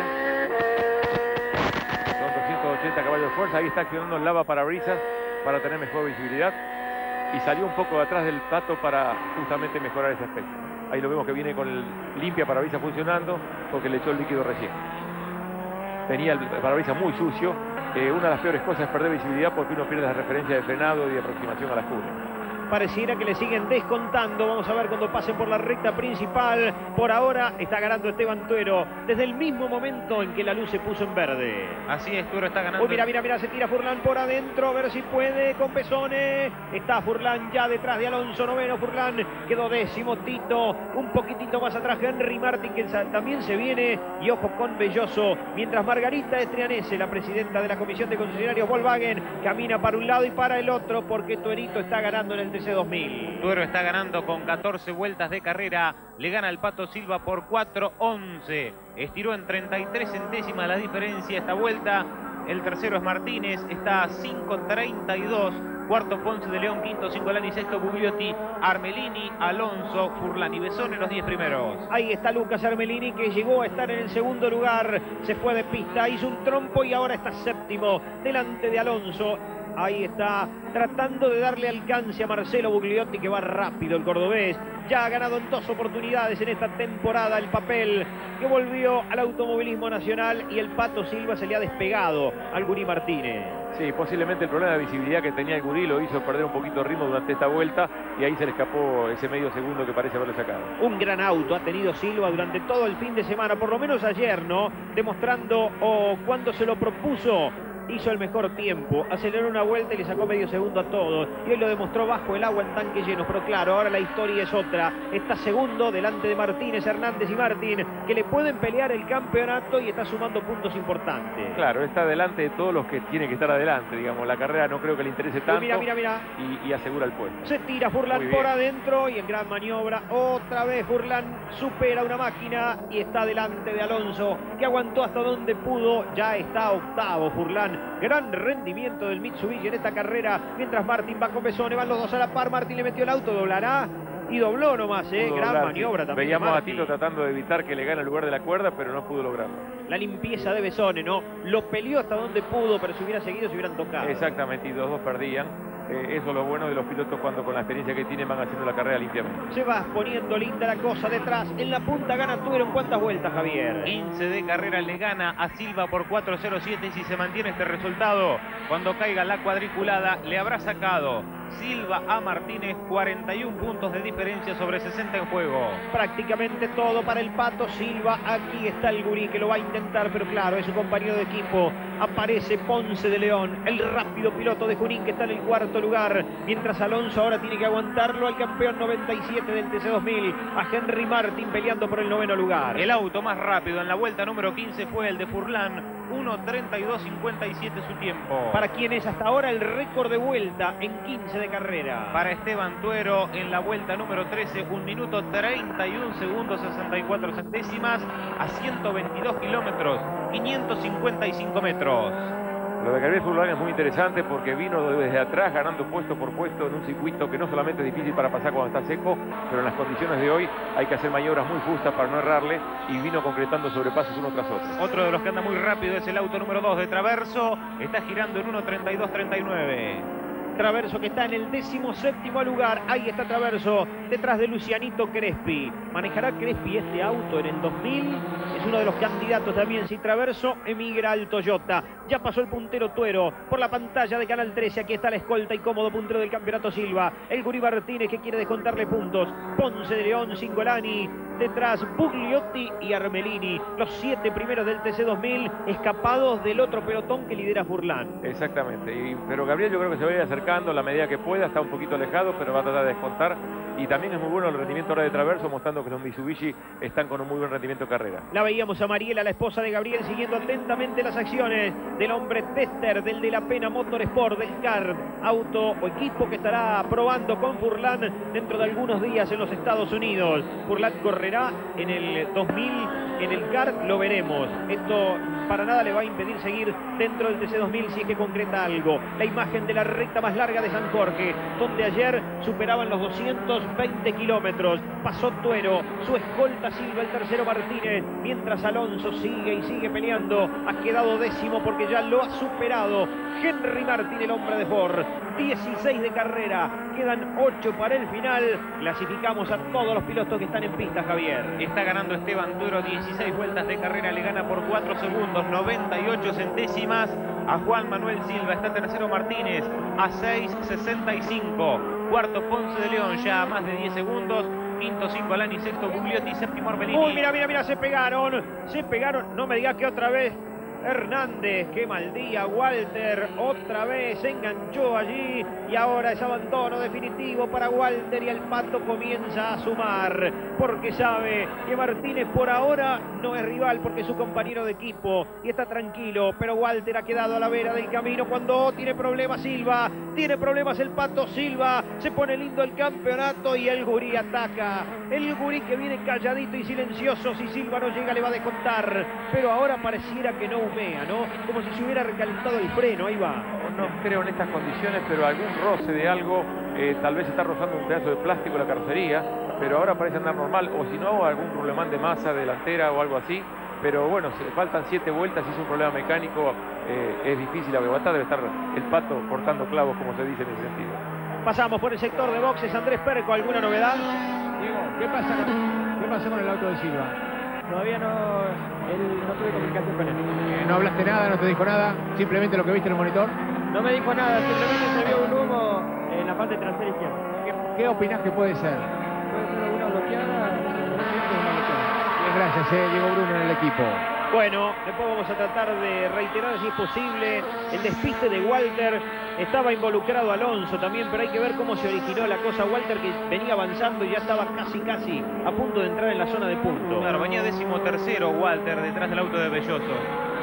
Son 280 caballos de fuerza. Ahí está accionando el lava parabrisas para tener mejor visibilidad. Y salió un poco de atrás del Pato para justamente mejorar ese aspecto. Ahí lo vemos que viene con el limpia parabrisas funcionando porque le echó el líquido recién. Tenía el parabrisas muy sucio. Una de las peores cosas es perder visibilidad porque uno pierde la referencia de frenado y de aproximación a las curvas. Pareciera que le siguen descontando. Vamos a ver cuando pasen por la recta principal. Por ahora está ganando Esteban Tuero desde el mismo momento en que la luz se puso en verde. Así es, Tuero está ganando. Uy, mira, mira, mira, se tira Furlan por adentro, a ver si puede con Besone. Está Furlan ya detrás de Alonso, noveno Furlan, quedó 10º Tito, un poquitito más atrás Henry Martin, que también se viene, y ojo con Belloso, mientras Margarita Estrianese, la presidenta de la Comisión de Concesionarios Volkswagen, camina para un lado y para el otro, porque Tuerito está ganando en el TC2000. Tuero está ganando con 14 vueltas de carrera, le gana el Pato Silva por 4.11, estiró en 33 centésimas la diferencia esta vuelta. El tercero es Martínez, está a 5.32, cuarto Ponce de León, quinto Cingolani, sexto Bugliotti, Armelini, Alonso, Furlan y Besone los 10 primeros. Ahí está Lucas Armelini, que llegó a estar en el segundo lugar, se fue de pista, hizo un trompo y ahora está séptimo, delante de Alonso. Ahí está tratando de darle alcance a Marcelo Bugliotti, que va rápido el cordobés. Ya ha ganado en 2 oportunidades en esta temporada el papel, que volvió al automovilismo nacional, y el Pato Silva se le ha despegado al Gurí Martínez. Sí, posiblemente el problema de visibilidad que tenía el Gurí lo hizo perder un poquito de ritmo durante esta vuelta y ahí se le escapó ese medio segundo que parece haberle sacado. Un gran auto ha tenido Silva durante todo el fin de semana, por lo menos ayer, ¿no? Demostrando, cuando se lo propuso, hizo el mejor tiempo, aceleró una vuelta y le sacó medio segundo a todos, y hoy lo demostró bajo el agua en tanques llenos. Pero claro, ahora la historia es otra. Está segundo delante de Martínez, Hernández y Martín, que le pueden pelear el campeonato y está sumando puntos importantes. Claro, está delante de todos los que tienen que estar adelante, digamos. La carrera no creo que le interese tanto. Mira, mira, mira. Y asegura el puesto. Se tira Furlan por adentro y en gran maniobra otra vez Furlan supera una máquina y está delante de Alonso, que aguantó hasta donde pudo. Ya está octavo Furlan. Gran rendimiento del Mitsubishi en esta carrera, mientras Martín va con Besone, van los dos a la par. Martín le metió el auto, doblará y dobló nomás, gran maniobra también. Veíamos a Tito tratando de evitar que le gane el lugar de la cuerda, pero no pudo lograrlo. La limpieza de Besone, ¿no? Lo peleó hasta donde pudo, pero si hubiera seguido se hubieran tocado. Exactamente, y los dos perdían. Eso es lo bueno de los pilotos cuando con la experiencia que tienen van haciendo la carrera limpiamente. Se va poniendo linda la cosa detrás. En la punta gana Tuero. ¿En cuántas vueltas, Javier? 15 de carrera, le gana a Silva por 4.07. Si se mantiene este resultado, cuando caiga la cuadriculada, le habrá sacado Silva a Martínez 41 puntos de diferencia sobre 60 en juego. Prácticamente todo para el Pato Silva. Aquí está el Gurí, que lo va a intentar, pero claro, es su compañero de equipo. Aparece Ponce de León, el rápido piloto de Junín, que está en el cuarto lugar, mientras Alonso ahora tiene que aguantarlo al campeón 97 del TC2000, a Henry Martin, peleando por el noveno lugar. El auto más rápido en la vuelta número 15 fue el de Furlan, 1:32.57 su tiempo. Para quien es hasta ahora el récord de vuelta en 15 de carrera. Para Esteban Tuero en la vuelta número 13, 1 minuto 31 segundos 64 centésimas a 122 kilómetros, 555 metros. Lo de Gabriel Furlan es muy interesante porque vino desde atrás ganando puesto por puesto en un circuito que no solamente es difícil para pasar cuando está seco, pero en las condiciones de hoy hay que hacer maniobras muy justas para no errarle, y vino concretando sobrepasos uno tras otro. Otro de los que anda muy rápido es el auto número 2 de Traverso, está girando en 1:32.39. Traverso que está en el 17º lugar. Ahí está Traverso, detrás de Lucianito Crespi. ¿Manejará Crespi este auto en el 2000? Es uno de los candidatos también si Traverso emigra al Toyota. Ya pasó el puntero Tuero por la pantalla de Canal 13. Aquí está la escolta y cómodo puntero del campeonato Silva. El Gurí Martínez que quiere descontarle puntos. Ponce de León, Cingolani. Detrás Bugliotti y Armelini. Los 7 primeros del TC2000 escapados del otro pelotón que lidera Furlan. Exactamente. Pero Gabriel yo creo que se va a ir acercando a la medida que pueda. Está un poquito alejado, pero va a tratar de descontar. Y también es muy bueno el rendimiento ahora de Traverso, mostrando que los Mitsubishi están con un muy buen rendimiento en carrera. La veíamos a Mariela, la esposa de Gabriel, siguiendo atentamente las acciones del hombre tester, del de la Pena Motorsport, del kart, auto o equipo que estará probando con Furlan dentro de algunos días en los Estados Unidos. Furlan correrá en el 2000 en el kart, lo veremos. Esto para nada le va a impedir seguir dentro del TC2000 si es que concreta algo. La imagen de la recta más larga de San Jorge, donde ayer superaban los 220 kilómetros. Pasó Tuero, su escolta Silva, el tercero Martínez, mientras Alonso sigue y sigue peleando. Ha quedado décimo porque ya lo ha superado Henry Martín, el hombre de Ford. 16 de carrera, quedan 8 para el final. Clasificamos a todos los pilotos que están en pista, Javier. Está ganando Esteban Tuero, 16 vueltas de carrera, le gana por 4 segundos, 98 centésimas a Juan Manuel Silva. Está tercero Martínez a 6:65. Cuarto Ponce de León ya a más de 10 segundos. Quinto Cingolani, sexto Bugliotti, séptimo Armelini. Uy, mira, se pegaron. No me digas que otra vez Hernández, qué mal día. Walter otra vez se enganchó allí y ahora es abandono definitivo para Walter, y el Pato comienza a sumar porque sabe que Martínez por ahora no es rival porque es su compañero de equipo y está tranquilo, pero Walter ha quedado a la vera del camino cuando tiene problemas Silva, tiene problemas el Pato Silva, se pone lindo el campeonato y el Gurí ataca. El Gurí que viene calladito y silencioso, si Silva no llega le va a descontar, pero ahora pareciera que no humea, ¿no? Como si se hubiera recalentado el freno, ahí va. No creo en estas condiciones, pero algún roce de algo, tal vez está rozando un pedazo de plástico la carrocería, pero ahora parece andar normal, o si no, algún problemán de masa delantera o algo así. Pero bueno, faltan 7 vueltas y es un problema mecánico, es difícil aguantar, debe estar el Pato cortando clavos, como se dice en ese sentido. Pasamos por el sector de boxes. Andrés Perco, ¿alguna novedad? Diego, ¿qué pasa con el auto de Silva? Todavía no tuve comunicación con él. ¿No hablaste nada, no te dijo nada? ¿Simplemente lo que viste en el monitor? No me dijo nada, simplemente se vio un humo en la parte trasera izquierda. ¿Qué opinás que puede ser? Puede ser alguna bloqueada, Gracias, Diego Bruno en el equipo. Bueno, después vamos a tratar de reiterar si es posible el despiste de Walter. Estaba involucrado Alonso también, pero hay que ver cómo se originó la cosa. Walter que venía avanzando y ya estaba casi a punto de entrar en la zona de punto. Claro, venía 13º Walter detrás del auto de Belloso.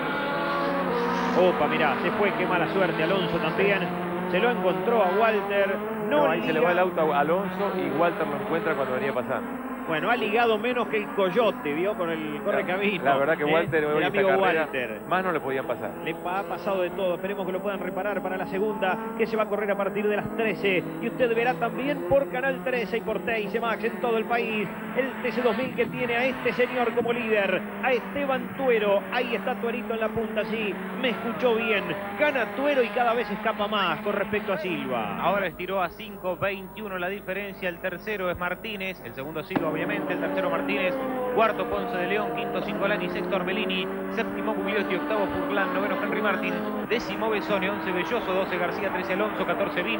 Opa, mirá, se fue, qué mala suerte. Alonso también se lo encontró a Walter. No, ahí se le va el auto a Alonso y Walter lo encuentra cuando venía pasando. Bueno, ha ligado menos que el Coyote, ¿vio? Con el correcamino. La verdad que Walter, el amigo carrera, Walter. más no le podían pasar. Le ha pasado de todo. Esperemos que lo puedan reparar para la segunda, que se va a correr a partir de las 13. Y usted verá también por Canal 13 y por Teis Max en todo el país el TC2000 que tiene a este señor como líder, a Esteban Tuero. Ahí está Tuerito en la punta, sí. Me escuchó bien. Gana Tuero y cada vez escapa más con respecto a Silva. Ahora estiró a 5:21 la diferencia. El tercero es Martínez, el segundo Silva obviamente, el tercero Martínez, cuarto Ponce de León, quinto Cingolani, sexto Armelini, séptimo Bugliotti, octavo Furlan, noveno Henry Martín, décimo Besone, 11 Belloso, 12 García, 13 Alonso, 14 Vini,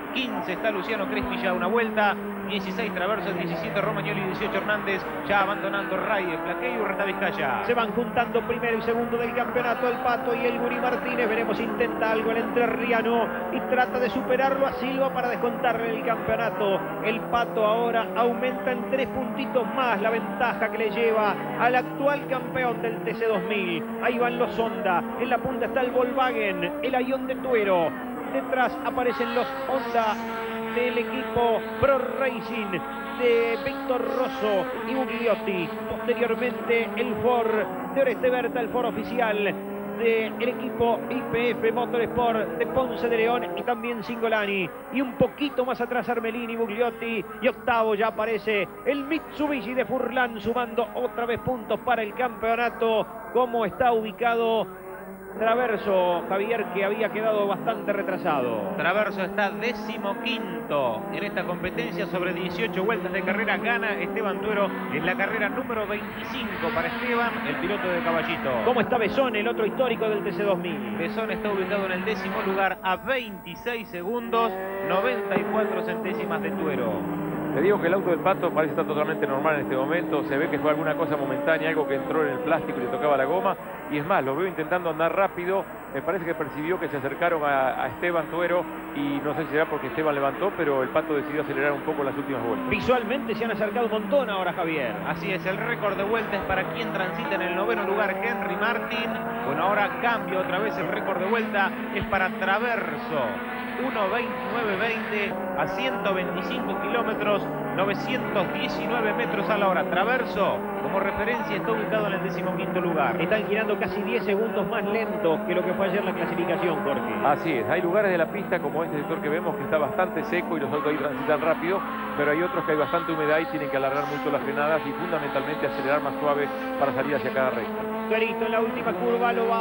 15 está Luciano Crespi ya una vuelta, 16 Traverso, 17 Romagnoli, 18 Hernández, ya abandonando Reyes, Flaque y Urreta Vizcaya. Se van juntando primero y segundo del campeonato el Pato y el Guri Martínez. Veremos si intenta algo el entrerriano y trata de superarlo a Silva para descontarle el campeonato. El Pato ahora aumenta en 3 puntitos más la ventaja que le lleva al actual campeón del TC2000. Ahí van los Honda, en la punta está el Volkswagen, el Aion de Tuero. Detrás aparecen los Honda del equipo Pro Racing de Víctor Rosso y Bugliotti. Posteriormente el Ford de Oreste Berta, el Ford oficial del equipo IPF Motorsport de Ponce de León y también Cingolani. Y un poquito más atrás Armelini, Bugliotti, y octavo ya aparece el Mitsubishi de Furlan, sumando otra vez puntos para el campeonato. Como está ubicado Traverso, Javier, que había quedado bastante retrasado. Traverso está 15º en esta competencia sobre 18 vueltas de carrera. Gana Esteban Tuero en la carrera número 25 para Esteban, el piloto de Caballito. ¿Cómo está Besón, el otro histórico del TC2000? Besón está ubicado en el 10º lugar a 26 segundos, 94 centésimas de Tuero. Te digo que el auto del Pato parece estar totalmente normal en este momento. Se ve que fue alguna cosa momentánea, algo que entró en el plástico y le tocaba la goma. Y es más, lo veo intentando andar rápido. Me parece que percibió que se acercaron a Esteban Tuero. Y no sé si será porque Esteban levantó, pero el Pato decidió acelerar un poco las últimas vueltas. Visualmente se han acercado un montón ahora, Javier. Así es, el récord de vuelta es para quien transita en el 9º lugar, Henry Martin. Bueno, ahora cambia otra vez el récord de vuelta. Es para Traverso. 1:29:20 a 125 kilómetros, 919 metros a la hora. Traverso, como referencia, está ubicado en el 15º lugar. Están girando casi 10 segundos más lentos que lo que fue ayer la clasificación, Jorge. Así es, hay lugares de la pista como este sector que vemos que está bastante seco y los autos ahí transitan rápido, pero hay otros que hay bastante humedad y tienen que alargar mucho las frenadas y fundamentalmente acelerar más suave para salir hacia cada recta. Tuerito en la última curva lo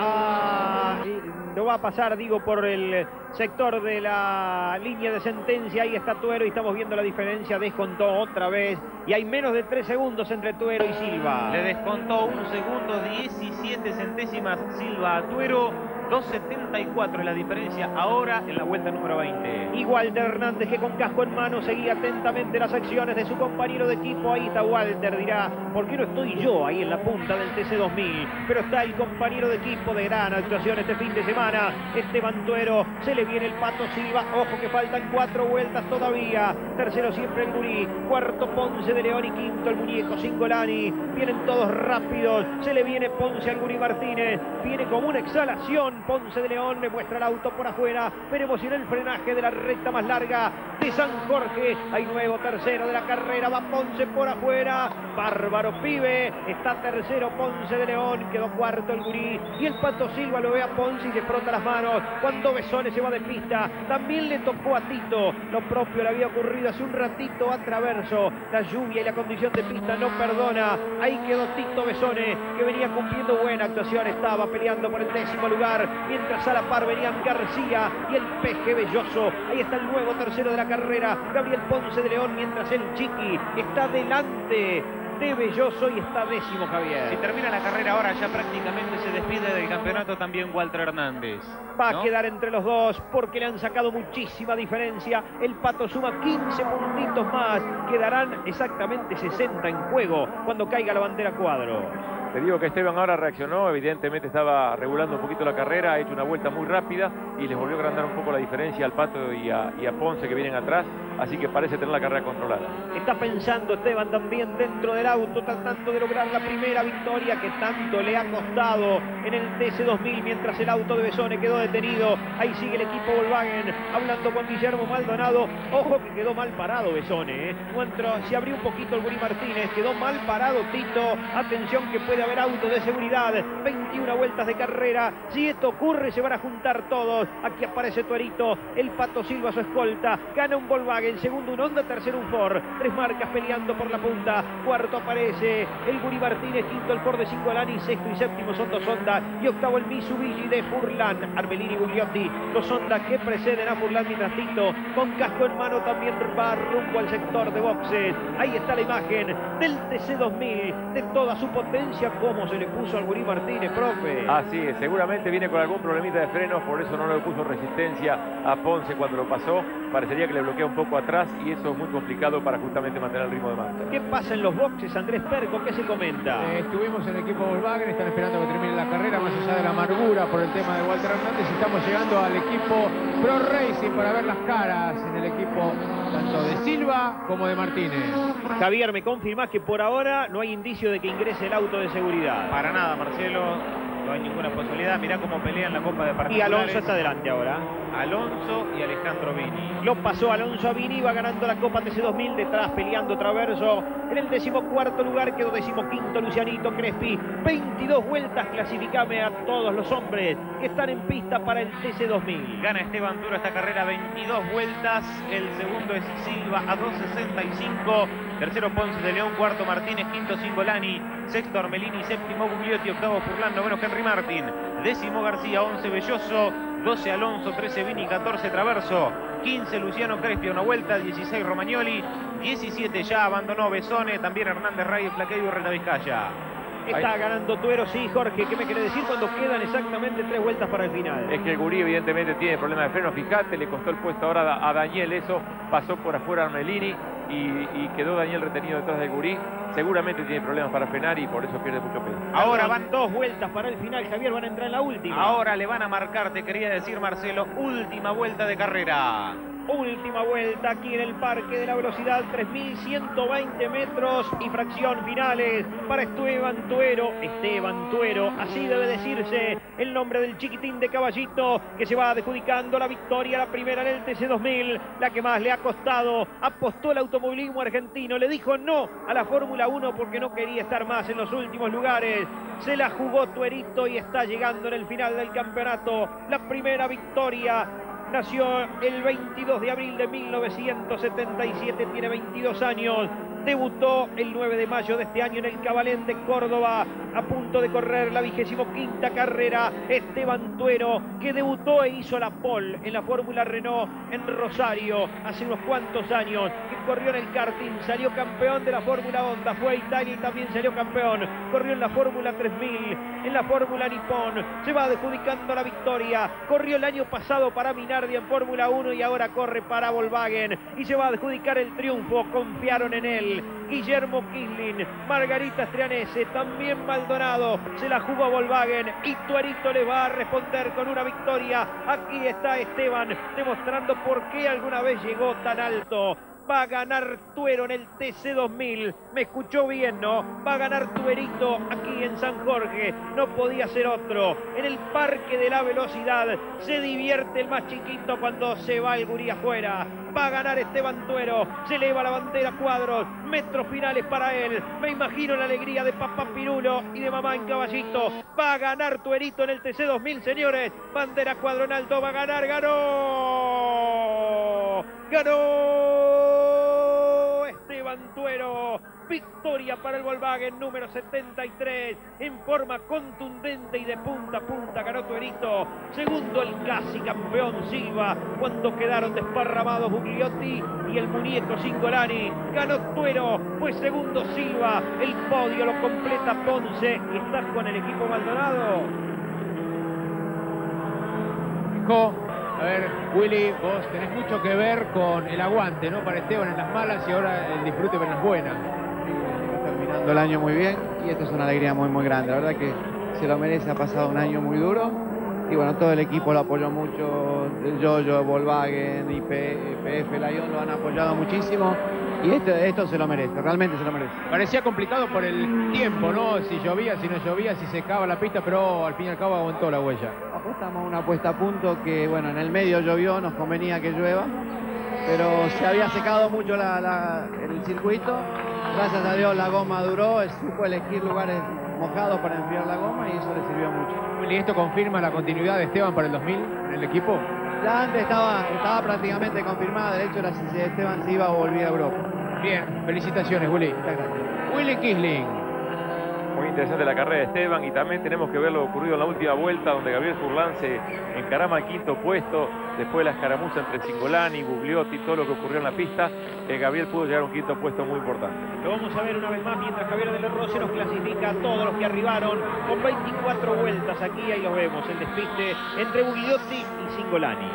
va a pasar, digo, por el sector de la línea de sentencia. Ahí está Tuero y estamos viendo la diferencia. Descontó otra vez y hay menos de 3 segundos entre Tuero y Silva. Le descontó 1 segundo, 17 centésimas Silva a Tuero. 2:74 es la diferencia ahora en la vuelta número 20. Y Walter Hernández, que con casco en mano seguía atentamente las acciones de su compañero de equipo. Ahí está Walter, dirá, ¿por qué no estoy yo ahí en la punta del TC2000? Pero está el compañero de equipo de gran actuación este fin de semana, Esteban Tuero. Se le viene el Pato Silva, ojo que faltan 4 vueltas todavía. Tercero siempre el Gurí, cuarto Ponce de León y quinto el muñeco Cingolani. Vienen todos rápidos, se le viene Ponce al Guri Martínez, viene como una exhalación Ponce de León, le muestra el auto por afuera. Veremos si en el frenaje de la recta más larga de San Jorge hay nuevo tercero de la carrera. Va Ponce por afuera, bárbaro pibe, está tercero Ponce de León, quedó cuarto el Gurí y el Pato Silva lo ve a Ponce y le frota las manos cuando Besone se va de pista. También le tocó a Tito, lo propio le había ocurrido hace un ratito a Traverso. La lluvia y la condición de pista no perdona. Ahí quedó Tito Besone, que venía cumpliendo buena actuación, estaba peleando por el 10º lugar, mientras a la par venían García y el Peje Belloso. Ahí está el nuevo tercero de la carrera, Gabriel Ponce de León, mientras el Chiqui está delante de Belloso y está 10º, Javier. Si termina la carrera ahora, ya prácticamente se despide del campeonato también Walter Hernández. Va a quedar entre los dos porque le han sacado muchísima diferencia. El Pato suma 15 puntitos más. Quedarán exactamente 60 en juego cuando caiga la bandera cuadro. Te digo que Esteban ahora reaccionó, evidentemente estaba regulando un poquito la carrera, ha hecho una vuelta muy rápida y les volvió a agrandar un poco la diferencia al Pato y a Ponce que vienen atrás, así que parece tener la carrera controlada. Está pensando Esteban también dentro del auto, tratando de lograr la primera victoria que tanto le ha costado en el TC2000, mientras el auto de Besone quedó detenido. Ahí sigue el equipo Volkswagen, hablando con Guillermo Maldonado. Ojo que quedó mal parado Besone, No entró, se abrió un poquito el Guri Martínez, quedó mal parado Tito. Atención que puede haber auto de seguridad, 21 vueltas de carrera. Si esto ocurre se van a juntar todos. Aquí aparece Tuerito, el Pato Silva su escolta, gana un Volkswagen, segundo un Honda, tercero un Ford. 3 marcas peleando por la punta. Cuarto aparece el Guri Martínez, quinto el Ford de Cingolani, sexto y séptimo son 2 Honda y octavo el Mitsubishi de Furlan, Armelini y Bugliotti. 2 Honda que preceden a Furlan, mientras Tito con casco en mano también va rumbo al sector de boxes. Ahí está la imagen del TC2000 de toda su potencia. ¿Cómo se le puso al Guri Martínez, profe? Así es, seguramente viene con algún problemita de frenos, por eso no le puso resistencia a Ponce cuando lo pasó. parecería que le bloquea un poco atrás y eso es muy complicado para justamente mantener el ritmo de marcha. ¿Qué pasa en los boxes, Andrés Perco? ¿Qué se comenta? Estuvimos en el equipo Volkswagen, están esperando que termine la carrera, más allá de la amargura por el tema de Walter Hernández. Estamos llegando al equipo Pro Racing para ver las caras en el equipo tanto de Silva como de Martínez. Javier, ¿me confirmás que por ahora no hay indicio de que ingrese el auto de seguridad? Para nada, Marcelo. No hay ninguna posibilidad. Mirá cómo pelean la Copa de Particulares. Y Alonso está adelante ahora. Alonso y Alejandro Vini. Lo pasó Alonso a Vini, va ganando la Copa TC2000, detrás peleando Traverso. En el 14º lugar quedó 15º Lucianito Crespi. 22 vueltas, clasificame a todos los hombres que están en pista para el TC2000. Gana Esteban Tuero esta carrera, 22 vueltas. El segundo es Silva a 2.65. Tercero Ponce de León, cuarto Martínez, quinto Cingolani, sexto Armelini, séptimo Bugliotti, octavo Furlan, noveno Henry Martin, décimo García, 11 Belloso, 12 Alonso, 13 Vini, 14 Traverso, 15 Luciano Crespi, una vuelta, 16 Romagnoli, 17 ya abandonó Besone, también Hernández Reyes, Plaquedo y Reta Vizcaya. Está ganando Tuero, sí, Jorge. ¿Qué me quiere decir cuando quedan exactamente 3 vueltas para el final? Es que el Gurí evidentemente tiene problemas de freno. Fíjate, le costó el puesto ahora a Daniel eso. Pasó por afuera Armelini y quedó Daniel retenido detrás del Gurí. Seguramente tiene problemas para frenar y por eso pierde mucho peso. Ahora van 2 vueltas para el final, Javier. Van a entrar en la última. Ahora le van a marcar, te quería decir, Marcelo, última vuelta de carrera. Última vuelta aquí en el Parque de la Velocidad, 3.120 metros y fracción finales para Esteban Tuero. Esteban Tuero, así debe decirse el nombre del chiquitín de Caballito, que se va adjudicando la victoria, la primera en el TC2000, la que más le ha costado. Apostó el automovilismo argentino, le dijo no a la Fórmula 1 porque no quería estar más en los últimos lugares. Se la jugó Tuerito y está llegando en el final del campeonato la primera victoria. Nació el 22 de abril de 1977, tiene 22 años. Debutó el 9 de mayo de este año en el Cabalén de Córdoba, a punto de correr la 25ª carrera. Esteban Tuero, que debutó e hizo la pole en la Fórmula Renault en Rosario hace unos cuantos años, que corrió en el karting, salió campeón de la Fórmula Honda, fue a Italia y también salió campeón, corrió en la Fórmula 3000, en la Fórmula Nippon, se va adjudicando la victoria, corrió el año pasado para Minardi en Fórmula 1 y ahora corre para Volkswagen y se va a adjudicar el triunfo. Confiaron en él Guillermo Kisling, Margarita Strianese, también Maldonado, se la jugó a Volkswagen y Tuerito le va a responder con una victoria. Aquí está Esteban demostrando por qué alguna vez llegó tan alto. Va a ganar Tuero en el TC2000. Me escuchó bien, ¿no? Va a ganar Tuerito aquí en San Jorge. No podía ser otro. En el Parque de la Velocidad se divierte el más chiquito cuando se va el Gurí afuera. Va a ganar Esteban Tuero. Se eleva la bandera cuadros. Metros finales para él. Me imagino la alegría de papá Pirulo y de mamá en Caballito. Va a ganar Tuerito en el TC2000, señores. Bandera cuadro en alto. Va a ganar. ¡Ganó! ¡Ganó! Esteban Tuero, victoria para el Volkswagen número 73, en forma contundente y de punta a punta ganó Tuerito. Segundo el casi campeón Silva, cuando quedaron desparramados Bugliotti y el muñeco Cingolani. Ganó Tuero, fue segundo Silva, el podio lo completa Ponce. ¿Y estás con el equipo Maldonado? A ver, Willy, vos tenés mucho que ver con el aguante, ¿no? Para Esteban en las malas y ahora el disfrute en las buenas. Está terminando el año muy bien y esto es una alegría muy, muy grande. La verdad que se lo merece, ha pasado un año muy duro. Y bueno, todo el equipo lo apoyó mucho, el Yoyo, Volkswagen, IPF, Lyon lo han apoyado muchísimo. Y esto se lo merece, realmente se lo merece. Parecía complicado por el tiempo, ¿no? Si llovía, si no llovía, si secaba la pista, pero al fin y al cabo aguantó la huella. Apostamos una puesta a punto que, bueno, en el medio llovió, nos convenía que llueva, pero se había secado mucho el circuito. Gracias a Dios la goma duró, supo elegir lugares mojados para enfriar la goma y eso le sirvió mucho. ¿Y esto confirma la continuidad de Esteban para el 2000 en el equipo? Ya antes estaba prácticamente confirmada, de hecho era si Esteban se iba o volvía a Europa. Bien, felicitaciones, Willy. Muchas gracias. Willy Kisling. Muy interesante la carrera de Esteban y también tenemos que ver lo ocurrido en la última vuelta donde Gabriel Furlan se encarama al quinto puesto después de la escaramuza entre Cingolani, Bugliotti, todo lo que ocurrió en la pista. Gabriel pudo llegar a un quinto puesto muy importante. Lo vamos a ver una vez más mientras Javier de la Rose nos clasifica a todos los que arribaron con 24 vueltas aquí, ahí los vemos, el despiste entre Bugliotti y Cingolani.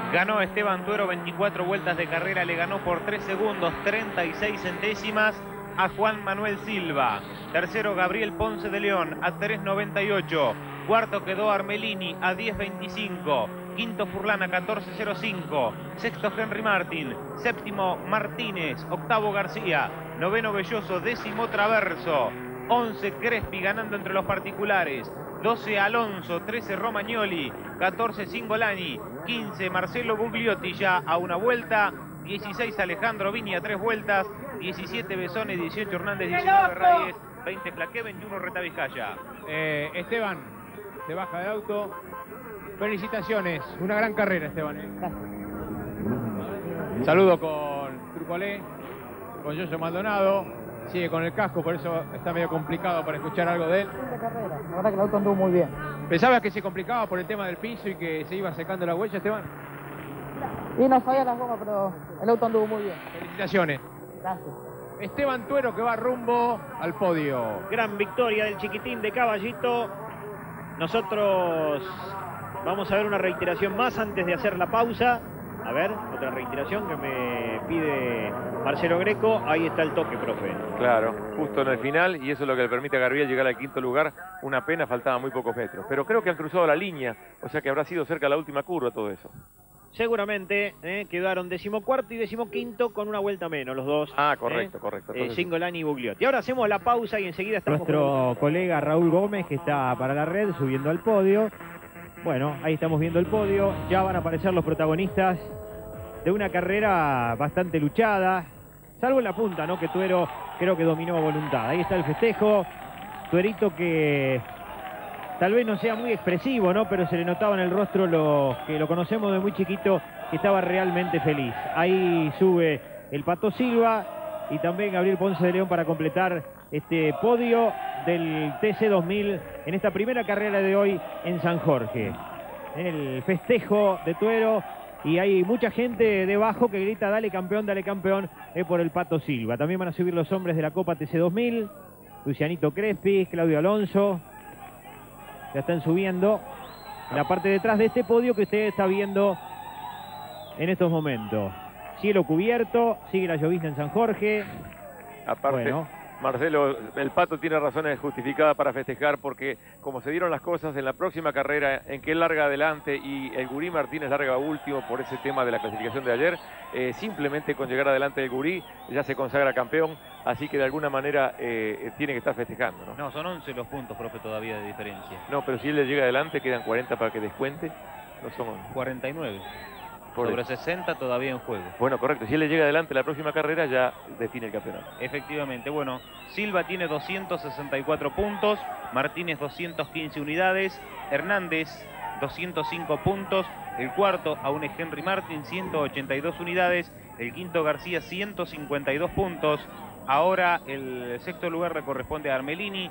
Ganó Esteban Tuero, 24 vueltas de carrera, le ganó por 3 segundos 36 centésimas a Juan Manuel Silva. Tercero Gabriel Ponce de León a 3.98. Cuarto quedó Armelini a 10.25. Quinto Furlan a 14.05. Sexto Henry Martin. Séptimo Martínez. Octavo García. Noveno Belloso. Décimo Traverso. 11 Crespi ganando entre los particulares. 12 Alonso. 13 Romagnoli. 14 Cingolani. 15 Marcelo Bugliotti ya a una vuelta. 16 Alejandro Vini a 3 vueltas. 17 Besone. 18 Hernández. 19 Reyes. 20 Flaqué. 21 Reta Vizcaya. Esteban se baja del auto. Felicitaciones. Una gran carrera, Esteban. Saludo con Trucolé, con Yoyo Maldonado. Sigue con el casco, por eso está medio complicado para escuchar algo de él. La verdad que el auto anduvo muy bien. ¿Pensabas que se complicaba por el tema del piso y que se iba secando la huella, Esteban? Y no falla las gomas, pero el auto anduvo muy bien. Felicitaciones. Gracias. Esteban Tuero que va rumbo al podio. Gran victoria del chiquitín de Caballito. Nosotros vamos a ver una reiteración más antes de hacer la pausa. A ver, otra reiteración que me pide Marcelo Greco. Ahí está el toque, profe. Claro, justo en el final, y eso es lo que le permite a Garbiel llegar al quinto lugar. Una pena, faltaban muy pocos metros. Pero creo que han cruzado la línea, o sea que habrá sido cerca de la última curva todo eso. Seguramente quedaron 14º y 15º con una vuelta menos los dos. Ah, correcto, correcto. Cingolani y Bugliotti. Ahora hacemos la pausa y enseguida estamos nuestro colega Raúl Gómez, que está para la red subiendo al podio. Bueno, ahí estamos viendo el podio. Ya van a aparecer los protagonistas de una carrera bastante luchada, salvo en la punta, ¿no? Que Tuero creo que dominó a voluntad. Ahí está el festejo. Tuerito que tal vez no sea muy expresivo, ¿no? Pero se le notaba en el rostro, lo que lo conocemos de muy chiquito, que estaba realmente feliz. Ahí sube el Pato Silva y también Gabriel Ponce de León para completar este podio del TC2000 en esta primera carrera de hoy en San Jorge. El festejo de Tuero y hay mucha gente debajo que grita dale campeón, por el Pato Silva. También van a subir los hombres de la Copa TC2000, Lucianito Crespi, Claudio Alonso. Ya están subiendo la parte de detrás de este podio que usted está viendo en estos momentos. Cielo cubierto, sigue la llovizna en San Jorge. Aparte, bueno, Marcelo, el Pato tiene razones justificadas para festejar porque como se dieron las cosas en la próxima carrera en que él larga adelante y el Gurí Martínez larga último por ese tema de la clasificación de ayer, simplemente con llegar adelante del Gurí ya se consagra campeón, así que de alguna manera tiene que estar festejando, ¿no? No, son 11 los puntos, profe, todavía de diferencia. No, pero si él le llega adelante quedan 40 para que descuente, no son 11. 49. Sobre 60 todavía en juego. Bueno, correcto. Si él le llega adelante la próxima carrera, ya define el campeonato. Efectivamente. Bueno, Silva tiene 264 puntos, Martínez 215 unidades, Hernández 205 puntos, el cuarto Aune Henry Martin 182 unidades, el quinto García 152 puntos. Ahora el sexto lugar le corresponde a Armelini,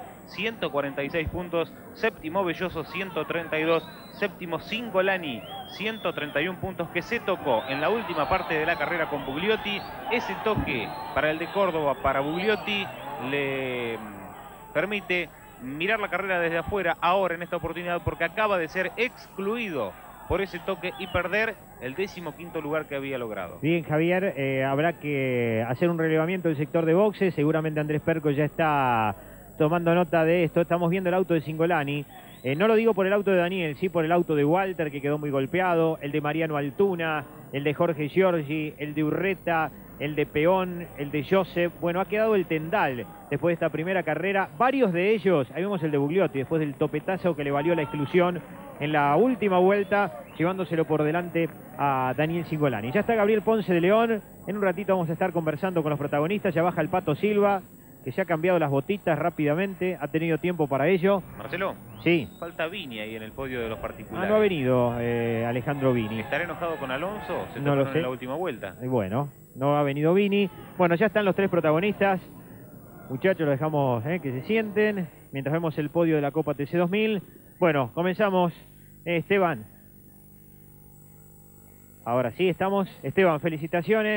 146 puntos. Séptimo Belloso, 132. Séptimo Cingolani, 131 puntos, que se tocó en la última parte de la carrera con Bugliotti. Ese toque para el de Córdoba, para Bugliotti, le permite mirar la carrera desde afuera ahora en esta oportunidad, porque acaba de ser excluido por ese toque y perder el 15º lugar que había logrado. Bien, Javier, habrá que hacer un relevamiento del sector de boxes. Seguramente Andrés Perco ya está tomando nota de esto. Estamos viendo el auto de Cingolani. No lo digo por el auto de Daniel, sí por el auto de Walter, que quedó muy golpeado, el de Mariano Altuna, el de Jorge Giorgi, el de Urreta, el de Peón, el de Joseph. Bueno, ha quedado el Tendal después de esta primera carrera. Varios de ellos, ahí vemos el de Bugliotti, después del topetazo que le valió la exclusión en la última vuelta, llevándoselo por delante a Daniel Cingolani. Ya está Gabriel Ponce de León. En un ratito vamos a estar conversando con los protagonistas. Ya baja el Pato Silva, que se ha cambiado las botitas rápidamente. Ha tenido tiempo para ello. Marcelo. Sí. Falta Vini ahí en el podio de los particulares. Ah, no ha venido Alejandro Vini. ¿Estará enojado con Alonso? Se no lo sé. En la última vuelta. Bueno, no ha venido Vini. Bueno, ya están los tres protagonistas. Muchachos, los dejamos que se sienten mientras vemos el podio de la Copa TC2000. Bueno, comenzamos. Esteban. Ahora sí, estamos. Esteban, felicitaciones.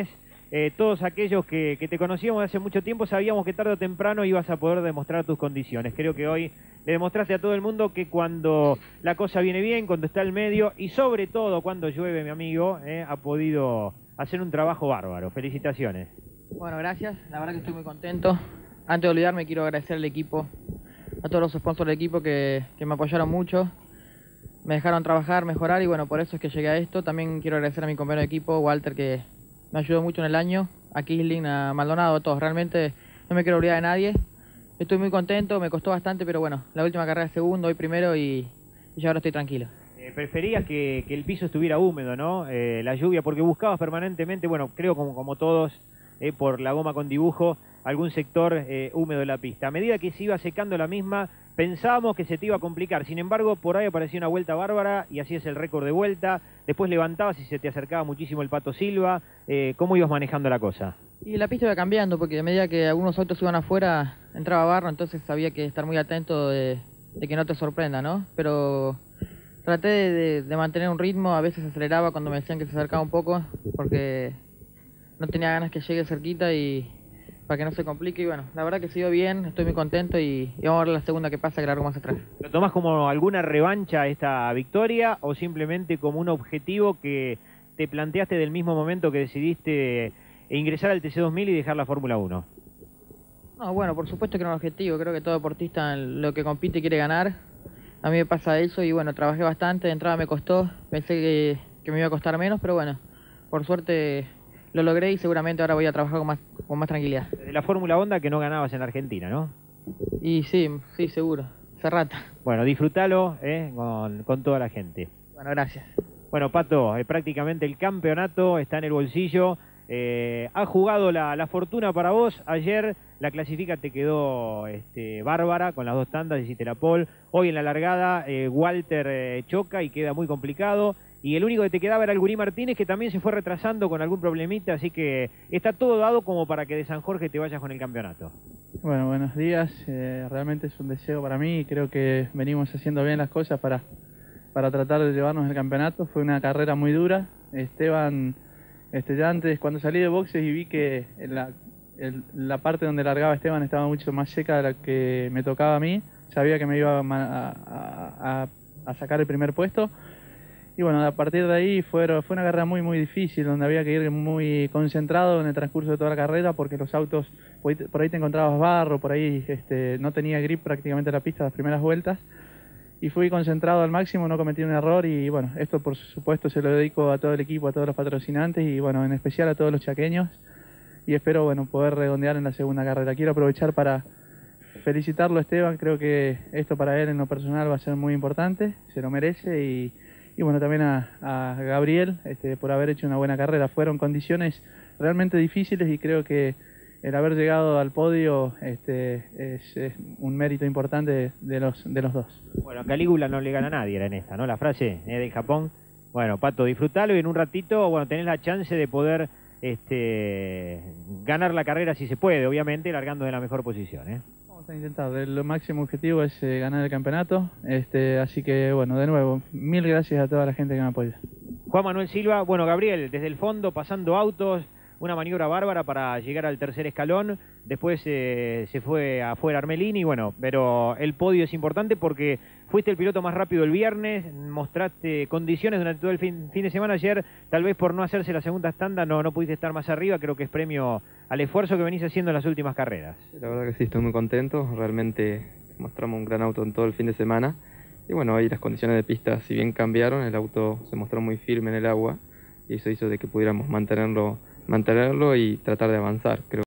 todos aquellos que te conocíamos hace mucho tiempo sabíamos que tarde o temprano ibas a poder demostrar tus condiciones. Creo que hoy le demostraste a todo el mundo que cuando la cosa viene bien, cuando está el medio y sobre todo cuando llueve, mi amigo, ha podido hacer un trabajo bárbaro. Felicitaciones. Bueno, gracias. La verdad que estoy muy contento. Antes de olvidarme, quiero agradecer al equipo, a todos los sponsors del equipo que me apoyaron mucho, me dejaron trabajar, mejorar y bueno, por eso es que llegué a esto. También quiero agradecer a mi compañero de equipo, Walter, que me ayudó mucho en el año, a Kisling, a Maldonado, a todos. Realmente no me quiero olvidar de nadie. Estoy muy contento, me costó bastante, pero bueno, la última carrera es segundo, hoy primero y ya ahora estoy tranquilo. Preferías que el piso estuviera húmedo, ¿no? La lluvia, porque buscabas permanentemente, bueno, creo como todos, por la goma con dibujo, algún sector húmedo de la pista. A medida que se iba secando la misma, pensábamos que se te iba a complicar. Sin embargo, por ahí aparecía una vuelta bárbara y hacías el récord de vuelta. Después levantabas y se te acercaba muchísimo el Pato Silva. ¿Cómo ibas manejando la cosa? Y la pista iba cambiando, porque a medida que algunos autos iban afuera, entraba barro, entonces había que estar muy atento de que no te sorprenda, ¿no? Pero traté de mantener un ritmo, a veces aceleraba cuando me decían que se acercaba un poco, porque no tenía ganas que llegue cerquita y para que no se complique. Y bueno, la verdad que se dio bien, estoy muy contento y vamos a ver la segunda que pasa, que largo más atrás. ¿Lo tomás como alguna revancha esta victoria o simplemente como un objetivo que te planteaste del mismo momento que decidiste ingresar al TC2000 y dejar la Fórmula 1? No, bueno, por supuesto que no es un objetivo, creo que todo deportista en lo que compite quiere ganar. A mí me pasa eso y bueno, trabajé bastante, de entrada me costó, pensé que me iba a costar menos, pero bueno, por suerte lo logré y seguramente ahora voy a trabajar con más tranquilidad. De la Fórmula Honda que no ganabas en Argentina, ¿no? Y sí, seguro, hace rato. Bueno, disfrútalo con toda la gente. Bueno, gracias. Bueno, Pato, prácticamente el campeonato está en el bolsillo. Ha jugado la fortuna para vos. Ayer la clasifica te quedó bárbara con las dos tandas, hiciste la pole. Hoy en la largada Walter choca y queda muy complicado. Y el único que te quedaba era el Gurí Martínez, que también se fue retrasando con algún problemita. Así que está todo dado como para que de San Jorge te vayas con el campeonato. Bueno, buenos días. Realmente es un deseo para mí. Creo que venimos haciendo bien las cosas para tratar de llevarnos el campeonato. Fue una carrera muy dura. Esteban... ya antes, cuando salí de boxes y vi que la parte donde largaba Esteban estaba mucho más seca de la que me tocaba a mí, sabía que me iba a sacar el primer puesto. Y bueno, a partir de ahí fue una carrera muy muy difícil, donde había que ir muy concentrado en el transcurso de toda la carrera, porque los autos, por ahí te encontrabas barro, por ahí no tenía grip prácticamente la pista las primeras vueltas. Y fui concentrado al máximo, no cometí un error y bueno, esto por supuesto se lo dedico a todo el equipo, a todos los patrocinantes y bueno, en especial a todos los chaqueños y espero bueno poder redondear en la segunda carrera. Quiero aprovechar para felicitarlo a Esteban, creo que esto para él en lo personal va a ser muy importante, se lo merece y bueno también a Gabriel por haber hecho una buena carrera. Fueron condiciones realmente difíciles y creo que el haber llegado al podio es un mérito importante de los dos. Bueno, Calígula no le gana a nadie, era en esta, ¿no? La frase del Japón. Bueno, Pato, disfrutalo y en un ratito, bueno, tenés la chance de poder ganar la carrera si se puede, obviamente, largando de la mejor posición, ¿eh? Vamos a intentar, el máximo objetivo es ganar el campeonato, así que bueno, de nuevo, mil gracias a toda la gente que me apoya. Juan Manuel Silva, bueno, Gabriel, desde el fondo, pasando autos, una maniobra bárbara para llegar al tercer escalón, después se fue afuera Armelini, bueno, pero el podio es importante porque fuiste el piloto más rápido el viernes, mostraste condiciones durante todo el fin de semana. Ayer, tal vez por no hacerse la segunda tanda, no pudiste estar más arriba, creo que es premio al esfuerzo que venís haciendo en las últimas carreras. La verdad que sí, estoy muy contento, realmente mostramos un gran auto en todo el fin de semana, y bueno, ahí las condiciones de pista, si bien cambiaron, el auto se mostró muy firme en el agua, y eso hizo de que pudiéramos mantenerlo y tratar de avanzar, creo.